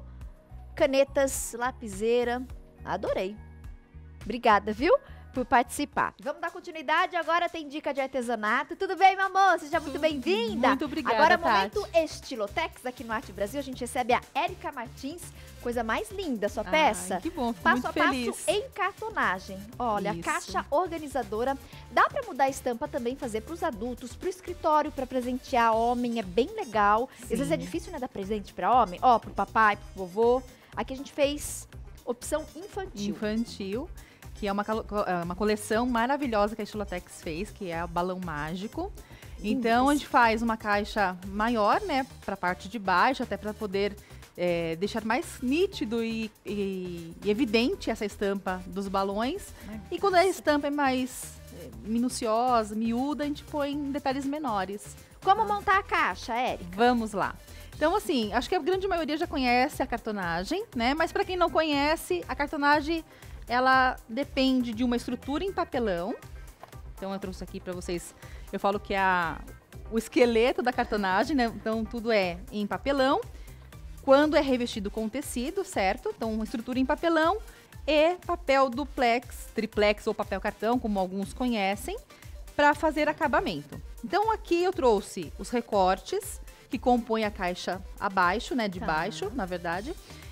canetas, lapiseira. Adorei. Obrigada, viu? Por participar. Vamos dar continuidade, agora tem dica de artesanato. Tudo bem, meu amor? Seja muito bem-vinda. Muito obrigada, Agora, Tati. momento Estilotex aqui no Arte Brasil. A gente recebe a Érica Martins. Coisa mais linda, sua peça. Ai, que bom, fico passo muito a passo feliz. em cartonagem. Olha, Isso. caixa organizadora. Dá pra mudar a estampa também, fazer pros adultos, pro escritório, pra presentear homem. É bem legal. Às vezes é difícil, né, dar presente pra homem. Ó, pro papai, pro vovô. Aqui a gente fez opção infantil. Infantil. Que é uma, uma coleção maravilhosa que a Estilotex fez, que é o Balão Mágico. Então, a gente faz uma caixa maior, né, para a parte de baixo, até para poder é, deixar mais nítido e, e, e evidente essa estampa dos balões. E quando a estampa é mais é, minuciosa, miúda, a gente põe em detalhes menores. Como montar a caixa, Érica? Vamos lá. Então, assim, acho que a grande maioria já conhece a cartonagem, né? Mas para quem não conhece, a cartonagem, ela depende de uma estrutura em papelão. Então, eu trouxe aqui para vocês, eu falo que é a, o esqueleto da cartonagem, né? Então, tudo é em papelão. Quando é revestido com tecido, certo? Então, uma estrutura em papelão e papel duplex, triplex ou papel cartão, como alguns conhecem, para fazer acabamento. Então, aqui eu trouxe os recortes que compõem a caixa abaixo, né? De Tá. baixo, na verdade.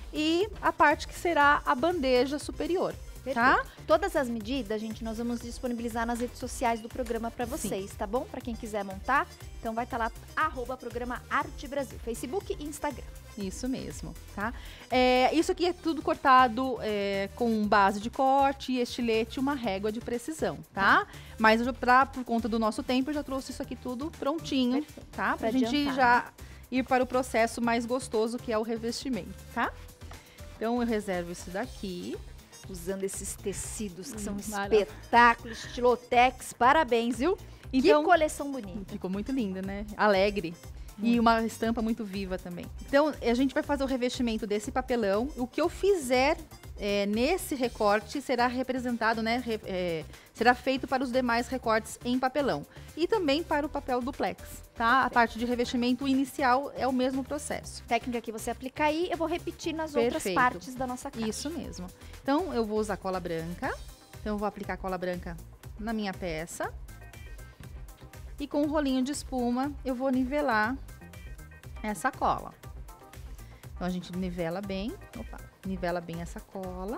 E a parte que será a bandeja superior, tá? Perfeito. Todas as medidas, gente, nós vamos disponibilizar nas redes sociais do programa para vocês, tá bom? Para quem quiser montar, então vai estar lá, arroba programa Arte Brasil, Facebook e Instagram. Isso mesmo, tá? É, isso aqui é tudo cortado é, com base de corte, estilete e uma régua de precisão, tá? Mas eu já, pra, por conta do nosso tempo, eu já trouxe isso aqui tudo prontinho, Perfeito. tá? Pra, Pra gente adiantar, já ir para o processo mais gostoso, que é o revestimento, tá? Então, eu reservo isso daqui. Usando esses tecidos que são Maravilha. espetáculos, Estilotex, parabéns, viu? Então, que coleção bonita. Ficou muito linda, né? Alegre. E uma estampa muito viva também. Então, a gente vai fazer o revestimento desse papelão. O que eu fizer é, nesse recorte será representado, né? Re, é, será feito para os demais recortes em papelão. E também para o papel duplex, tá? A parte de revestimento inicial é o mesmo processo. Técnica que você aplica aí, eu vou repetir nas Perfeito. outras partes da nossa caixa. Isso mesmo. Então, eu vou usar cola branca. Então, eu vou aplicar cola branca na minha peça. E com um rolinho de espuma, eu vou nivelar essa cola. Então, a gente nivela bem. Opa, nivela bem essa cola.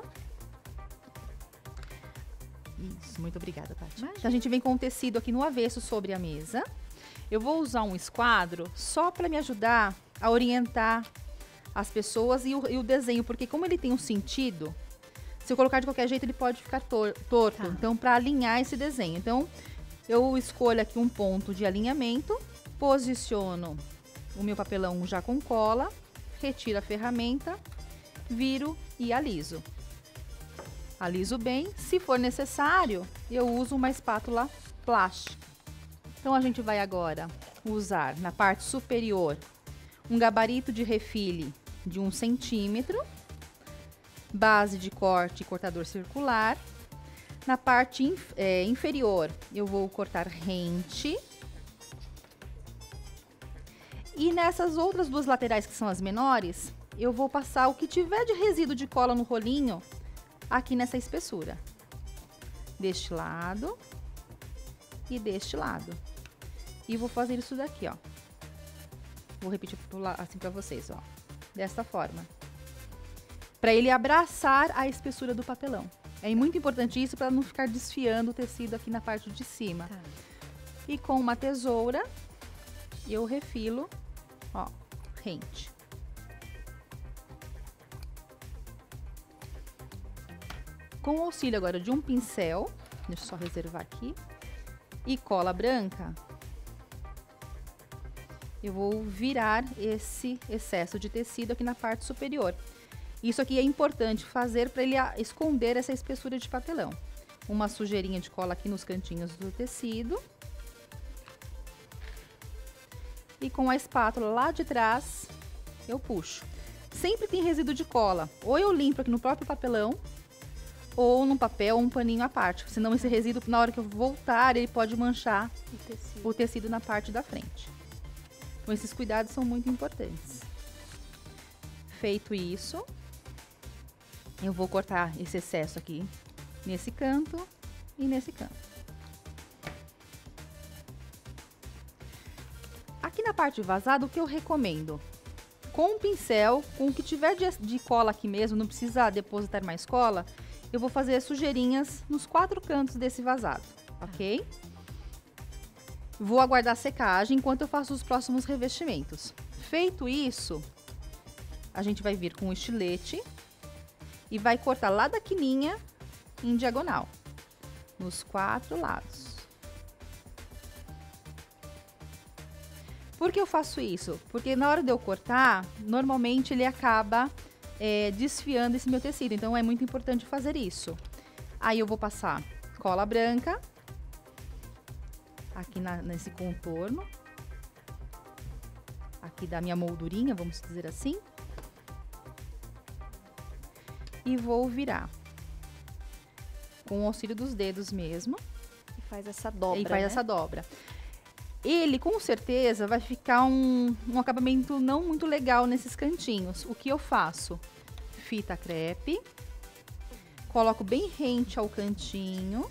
Isso, muito obrigada, Tati. Imagina. Então, a gente vem com o tecido aqui no avesso sobre a mesa. Eu vou usar um esquadro só para me ajudar a orientar as pessoas e o, e o desenho, porque como ele tem um sentido, se eu colocar de qualquer jeito, ele pode ficar tor torto. Tá. Então, para alinhar esse desenho. Então, eu escolho aqui um ponto de alinhamento, posiciono o meu papelão já com cola, retiro a ferramenta, viro e aliso. Aliso bem. Se for necessário, eu uso uma espátula plástica. Então, a gente vai agora usar na parte superior um gabarito de refile de um centímetro, base de corte e cortador circular. Na parte inf é, inferior, eu vou cortar rente. E nessas outras duas laterais, que são as menores, eu vou passar o que tiver de resíduo de cola no rolinho aqui nessa espessura. Deste lado e deste lado. E vou fazer isso daqui, ó. Vou repetir assim pra vocês, ó. Desta forma. Pra ele abraçar a espessura do papelão. É muito importante isso para não ficar desfiando o tecido aqui na parte de cima. Tá. E com uma tesoura, eu refilo, ó, rente. Com o auxílio agora de um pincel, deixa eu só reservar aqui, e cola branca, eu vou virar esse excesso de tecido aqui na parte superior. Isso aqui é importante fazer para ele esconder essa espessura de papelão. uma sujeirinha de cola aqui nos cantinhos do tecido. E com a espátula lá de trás, eu puxo. Sempre tem resíduo de cola. Ou eu limpo aqui no próprio papelão, ou num papel, ou um paninho à parte. Senão esse resíduo, na hora que eu voltar, ele pode manchar o tecido, o tecido na parte da frente. Então, esses cuidados são muito importantes. Feito isso, eu vou cortar esse excesso aqui nesse canto e nesse canto. Aqui na parte vazada, o que eu recomendo? Com um pincel, com o que tiver de, de cola aqui mesmo, não precisa depositar mais cola, eu vou fazer sujeirinhas nos quatro cantos desse vazado, ok? Vou aguardar a secagem enquanto eu faço os próximos revestimentos. Feito isso, a gente vai vir com o estilete e vai cortar lá da quininha em diagonal, nos quatro lados. Por que eu faço isso? Porque na hora de eu cortar, normalmente ele acaba é, desfiando esse meu tecido, então é muito importante fazer isso. Aí eu vou passar cola branca aqui na, nesse contorno, aqui da minha moldurinha, vamos dizer assim. E vou virar com o auxílio dos dedos mesmo. E faz essa dobra, E faz né? essa dobra. Ele, com certeza, vai ficar um, um acabamento não muito legal nesses cantinhos. O que eu faço? Fita crepe, coloco bem rente ao cantinho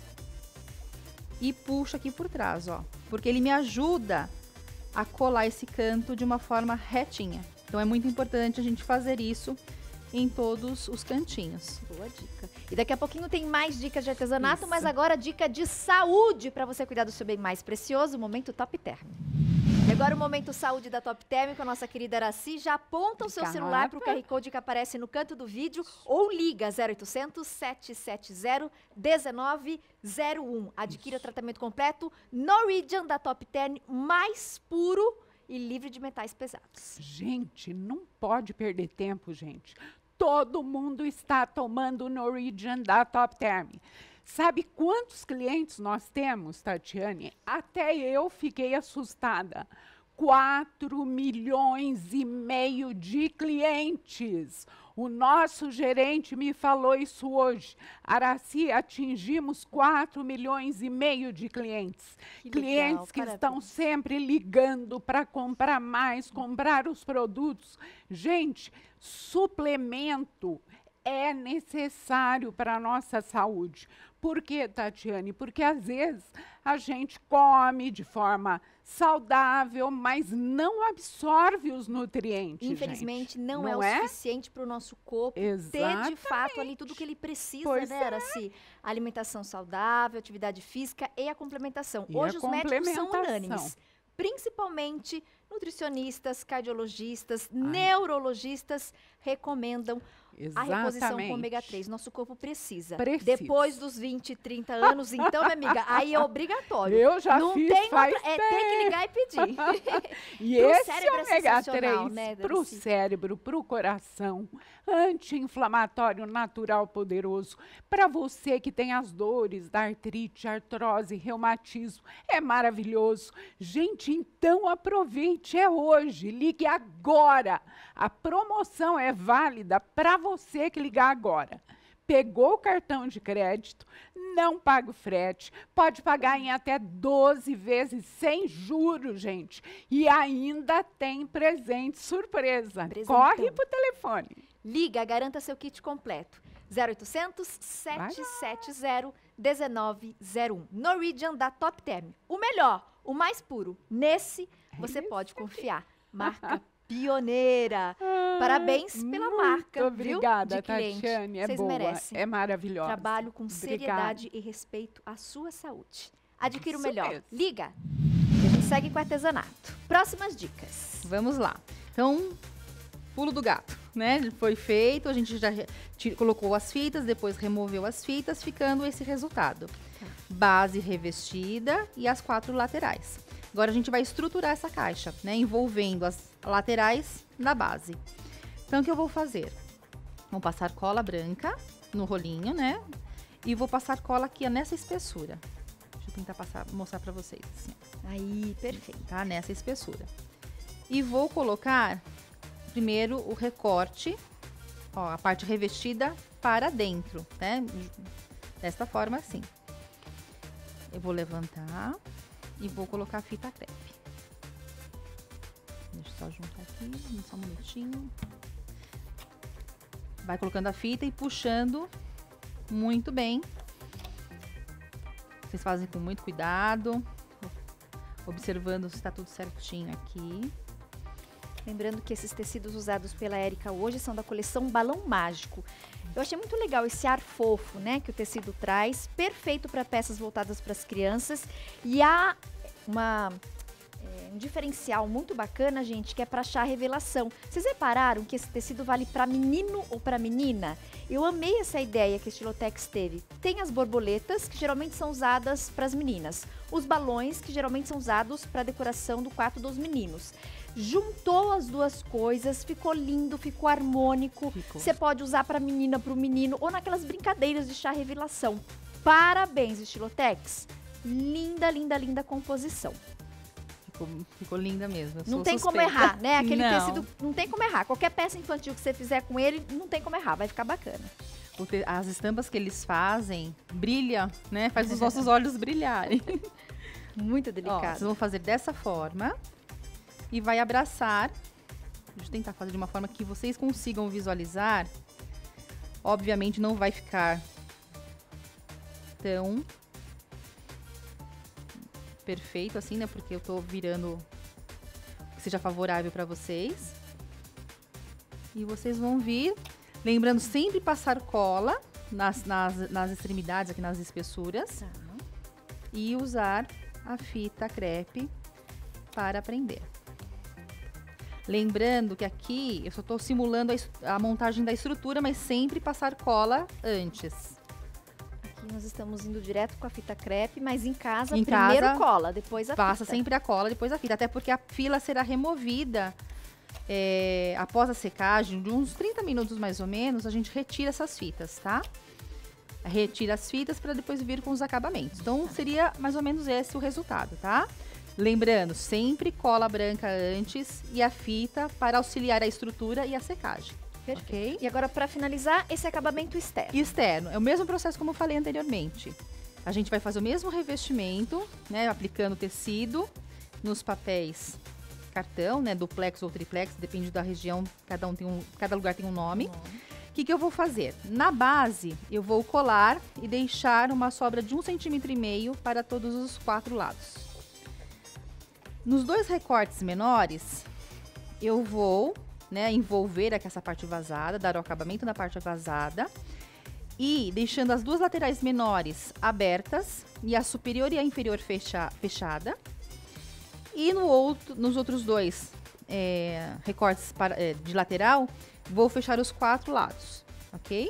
e puxo aqui por trás, ó. Porque ele me ajuda a colar esse canto de uma forma retinha. Então, é muito importante a gente fazer isso em todos os cantinhos. Boa dica. E daqui a pouquinho tem mais dicas de artesanato, Isso. mas agora dica de saúde para você cuidar do seu bem mais precioso, o momento Top Term. E agora o momento saúde da Top Term com a nossa querida Araci. Já aponta o seu celular para o Q R Code que aparece no canto do vídeo ou liga zero oitocentos, sete sete zero, um nove zero um. Adquira o tratamento completo Norwegian da Top Term, mais puro e livre de metais pesados. Gente, não pode perder tempo, gente. Todo mundo está tomando o Norwegian da Top Term. Sabe quantos clientes nós temos, Tatiane? Até eu fiquei assustada. quatro milhões e meio de clientes. O nosso gerente me falou isso hoje. Araci, atingimos quatro milhões e meio de clientes. Que clientes legal, que parabéns. estão sempre ligando para comprar mais, comprar os produtos. Gente, suplemento é necessário para a nossa saúde. Por quê, Tatiane? Porque às vezes a gente come de forma saudável, mas não absorve os nutrientes. Infelizmente, gente. não, não é, é o suficiente para o nosso corpo ter Exatamente. de fato ali tudo que ele precisa, Pois né, é. Araci? Alimentação saudável, atividade física e a complementação. E Hoje a os médicos são complementação. unânimes. Principalmente nutricionistas, cardiologistas, neurologistas recomendam a reposição com ômega três. Nosso corpo precisa. Precisa. Depois dos vinte, trinta anos, então, minha amiga, aí é obrigatório. Eu já Não fiz tem faz outra, é ter que ligar e pedir. E Pro esse cérebro é ômega sensacional, três, né, para o Darcy? cérebro, para o coração, anti-inflamatório natural poderoso, para você que tem as dores da artrite, artrose, reumatismo, é maravilhoso. Gente, então aproveite, é hoje, ligue agora. A promoção é válida para você que ligar agora. Pegou o cartão de crédito, não paga o frete, pode pagar em até doze vezes sem juros, gente. E ainda tem presente surpresa. Presentão. Corre pro telefone. Liga, garanta seu kit completo. zero oitocentos, sete sete zero, um nove zero um. Norwegian da Top Term. O melhor, o mais puro. Nesse, você pode confiar. Marca pioneira. Parabéns pela Muito marca, obrigada, viu? De cliente. Tatiane, é Vocês boa, merecem. é maravilhosa. Trabalho com Obrigada. seriedade e respeito à sua saúde. Adquira o Isso melhor. mesmo. Liga. E a gente segue com o artesanato. Próximas dicas. Vamos lá. Então, pulo do gato, né? Foi feito, a gente já re- ti- colocou as fitas, depois removeu as fitas, ficando esse resultado. Base revestida e as quatro laterais. Agora a gente vai estruturar essa caixa, né? Envolvendo as laterais na base. Então, o que eu vou fazer? Vou passar cola branca no rolinho, né? E vou passar cola aqui ó, nessa espessura. Deixa eu tentar passar, mostrar pra vocês. Assim, ó. Aí, perfeito. Tá? Nessa espessura. E vou colocar primeiro o recorte, ó, a parte revestida para dentro, né? Desta forma assim. Eu vou levantar e vou colocar a fita crepe. Deixa eu só juntar aqui, só um minutinho. Vai colocando a fita e puxando muito bem. Vocês fazem com muito cuidado, observando se está tudo certinho aqui. Lembrando que esses tecidos usados pela Érica hoje são da coleção Balão Mágico. Eu achei muito legal esse ar fofo, né, que o tecido traz, perfeito para peças voltadas para as crianças. E há uma, é, um diferencial muito bacana, gente, que é para achar a revelação. Vocês repararam que esse tecido vale para menino ou para menina? Eu amei essa ideia que a Estilotex teve. Tem as borboletas, que geralmente são usadas para as meninas. Os balões, que geralmente são usados para a decoração do quarto dos meninos. Juntou as duas coisas, ficou lindo, ficou harmônico. Você pode usar para menina, para o menino, ou naquelas brincadeiras de chá revelação. Parabéns, Estilotex. Linda, linda, linda composição. Ficou, ficou linda mesmo. Não tem como errar, né? Aquele não. tecido, não tem como errar. Qualquer peça infantil que você fizer com ele, não tem como errar, vai ficar bacana. As estampas que eles fazem, brilha, né? Faz os nossos olhos brilharem. Muito delicado. Ó, vocês vão fazer dessa forma. E vai abraçar. Deixa eu tentar fazer de uma forma que vocês consigam visualizar. Obviamente não vai ficar tão perfeito assim, né? Porque eu tô virando que seja favorável para vocês. E vocês vão vir, lembrando sempre passar cola nas, nas, nas extremidades, aqui nas espessuras. Tá. E usar a fita crepe para prender. Lembrando que aqui eu só estou simulando a, a montagem da estrutura, mas sempre passar cola antes. Aqui nós estamos indo direto com a fita crepe, mas em casa em primeiro casa, cola, depois a passa fita. Passa sempre a cola, depois a fita, até porque a fila será removida é, após a secagem, de uns trinta minutos mais ou menos, a gente retira essas fitas, tá? Retira as fitas para depois vir com os acabamentos. Então seria mais ou menos esse o resultado, tá? Lembrando, sempre cola branca antes e a fita para auxiliar a estrutura e a secagem. Perfeito. Okay? E agora, para finalizar, esse acabamento externo. Externo. É o mesmo processo como eu falei anteriormente. A gente vai fazer o mesmo revestimento, né? Aplicando tecido nos papéis cartão, né? Duplex ou triplex, depende da região, cada, um tem um, cada lugar tem um nome. O que, que eu vou fazer? Na base, eu vou colar e deixar uma sobra de um centímetro e meio para todos os quatro lados. Nos dois recortes menores, eu vou, né, envolver aqui essa parte vazada, dar o acabamento na parte vazada e deixando as duas laterais menores abertas e a superior e a inferior fecha, fechada. E no outro, nos outros dois é, recortes para, é, de lateral, vou fechar os quatro lados, ok?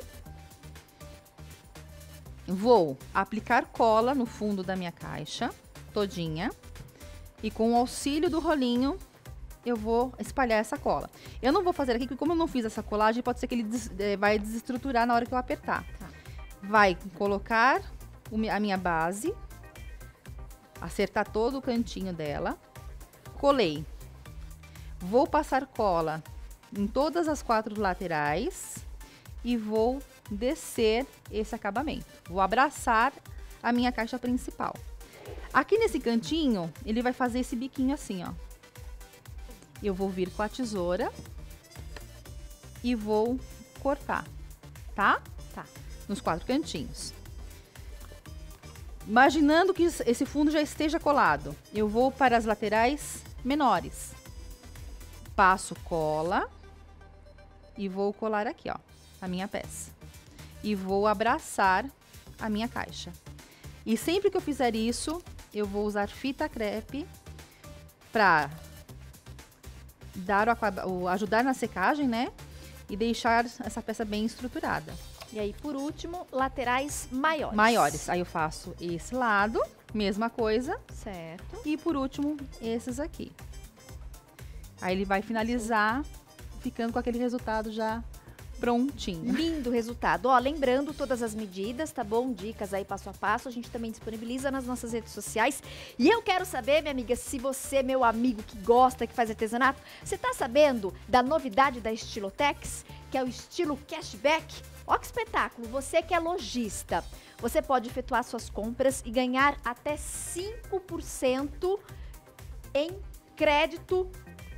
Vou aplicar cola no fundo da minha caixa, todinha. E com o auxílio do rolinho, eu vou espalhar essa cola. Eu não vou fazer aqui, porque como eu não fiz essa colagem, pode ser que ele des, é, vai desestruturar na hora que eu apertar. Tá. Vai colocar o, a minha base, acertar todo o cantinho dela. Colei. Vou passar cola em todas as quatro laterais e vou descer esse acabamento. Vou abraçar a minha caixa principal. Aqui nesse cantinho, ele vai fazer esse biquinho assim, ó. Eu vou vir com a tesoura e vou cortar, tá? Tá. Nos quatro cantinhos. Imaginando que esse fundo já esteja colado, eu vou para as laterais menores. Passo cola e vou colar aqui, ó, a minha peça. E vou abraçar a minha caixa. E sempre que eu fizer isso, eu vou usar fita crepe para dar o, o, ajudar na secagem, né? E deixar essa peça bem estruturada. E aí, por último, laterais maiores. Maiores. Aí eu faço esse lado, mesma coisa. Certo. E por último, esses aqui. Aí ele vai finalizar ficando com aquele resultado já prontinho. Lindo resultado. Ó, lembrando todas as medidas, tá bom? Dicas aí passo a passo, a gente também disponibiliza nas nossas redes sociais. E eu quero saber, minha amiga, se você, meu amigo que gosta, que faz artesanato, você tá sabendo da novidade da Estilotex, que é o estilo cashback? Ó que espetáculo, você que é lojista, você pode efetuar suas compras e ganhar até cinco por cento em crédito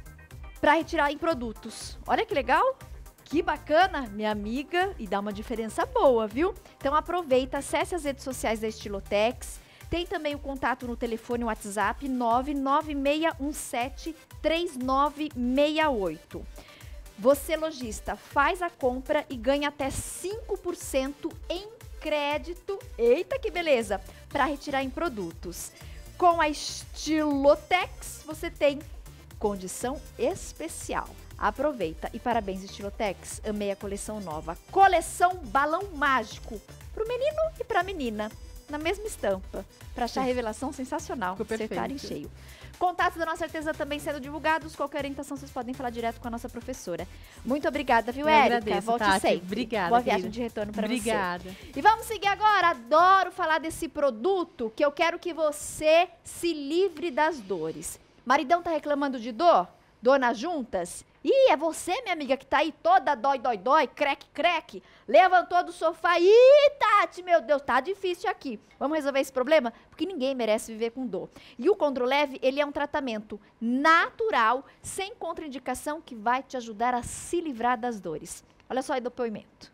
para retirar em produtos. Olha que legal! Que bacana, minha amiga, e dá uma diferença boa, viu? Então aproveita, acesse as redes sociais da Estilotex. Tem também o contato no telefone WhatsApp nove nove seis um sete três nove seis oito. Você, lojista, faz a compra e ganha até cinco por cento em crédito. Eita, que beleza! Para retirar em produtos. Com a Estilotex, você tem condição especial. Aproveita e parabéns, Estilotex. Amei a coleção nova. Coleção Balão Mágico. Pro menino e pra menina. Na mesma estampa. Pra achar a revelação sensacional. Acertar em cheio. Contatos da nossa artesã também sendo divulgados. Qualquer orientação, vocês podem falar direto com a nossa professora. Muito obrigada, viu, Eu Érica? agradeço, Volte Tati. sempre. Obrigada, Boa querida. viagem de retorno para você. Obrigada. E vamos seguir agora. Adoro falar desse produto que eu quero que você se livre das dores. Maridão tá reclamando de dor? Dor nas juntas? Ih, é você, minha amiga, que tá aí toda dói, dói, dói, creque, creque. Levantou do sofá. Ih, Tati, meu Deus, tá difícil aqui. Vamos resolver esse problema? Porque ninguém merece viver com dor. E o Condroleve, ele é um tratamento natural, sem contraindicação, que vai te ajudar a se livrar das dores. Olha só aí o depoimento.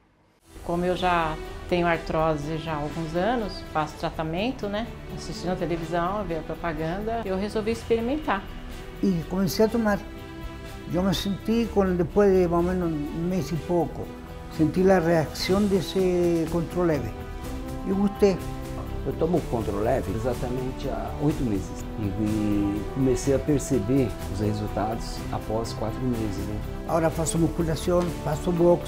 Como eu já tenho artrose já há alguns anos, faço tratamento, né? Assistindo a televisão, ver a propaganda, eu resolvi experimentar. Y comencé a tomar. Yo me sentí, con, después de más o menos un mes y poco, sentí la reacción de ese Condroleve. E gostei. Eu tomo o Condroleve exatamente há oito meses e comecei a perceber os resultados após quatro meses. Né? Agora faço musculação, faço boxe.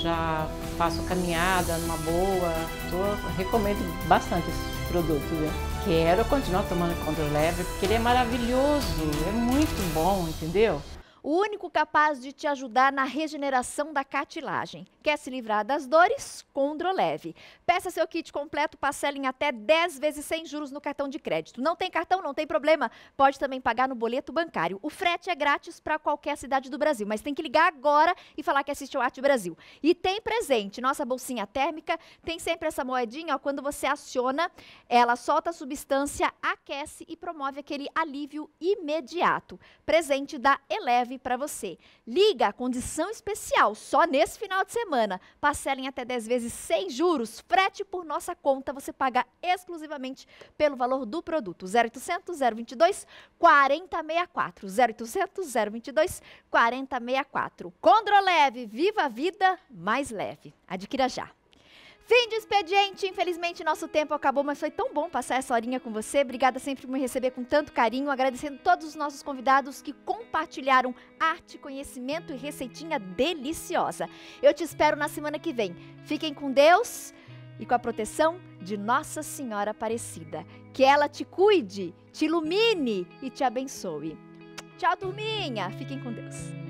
Já faço caminhada numa boa, tô, recomendo bastante esse produto, viu? Quero continuar tomando Condroleve porque ele é maravilhoso, é muito bom, entendeu? O único capaz de te ajudar na regeneração da cartilagem. Quer se livrar das dores? Condroleve. Peça seu kit completo, parcela em até dez vezes sem juros no cartão de crédito. Não tem cartão? Não tem problema. Pode também pagar no boleto bancário. O frete é grátis para qualquer cidade do Brasil, mas tem que ligar agora e falar que assistiu Arte Brasil. E tem presente, nossa bolsinha térmica tem sempre essa moedinha, ó, quando você aciona, ela solta a substância, aquece e promove aquele alívio imediato. Presente da Eleve para você. Liga, condição especial, só nesse final de semana. Parcela em até dez vezes sem juros. Frete por nossa conta, você paga exclusivamente pelo valor do produto. zero oitocentos, zero vinte e dois, quarenta sessenta e quatro. zero oitocentos, zero vinte e dois, quarenta sessenta e quatro. Condroleve, viva a vida mais leve. Adquira já. Fim de expediente, infelizmente nosso tempo acabou, mas foi tão bom passar essa horinha com você. Obrigada sempre por me receber com tanto carinho, agradecendo todos os nossos convidados que compartilharam arte, conhecimento e receitinha deliciosa. Eu te espero na semana que vem. Fiquem com Deus e com a proteção de Nossa Senhora Aparecida. Que ela te cuide, te ilumine e te abençoe. Tchau, turminha. Fiquem com Deus.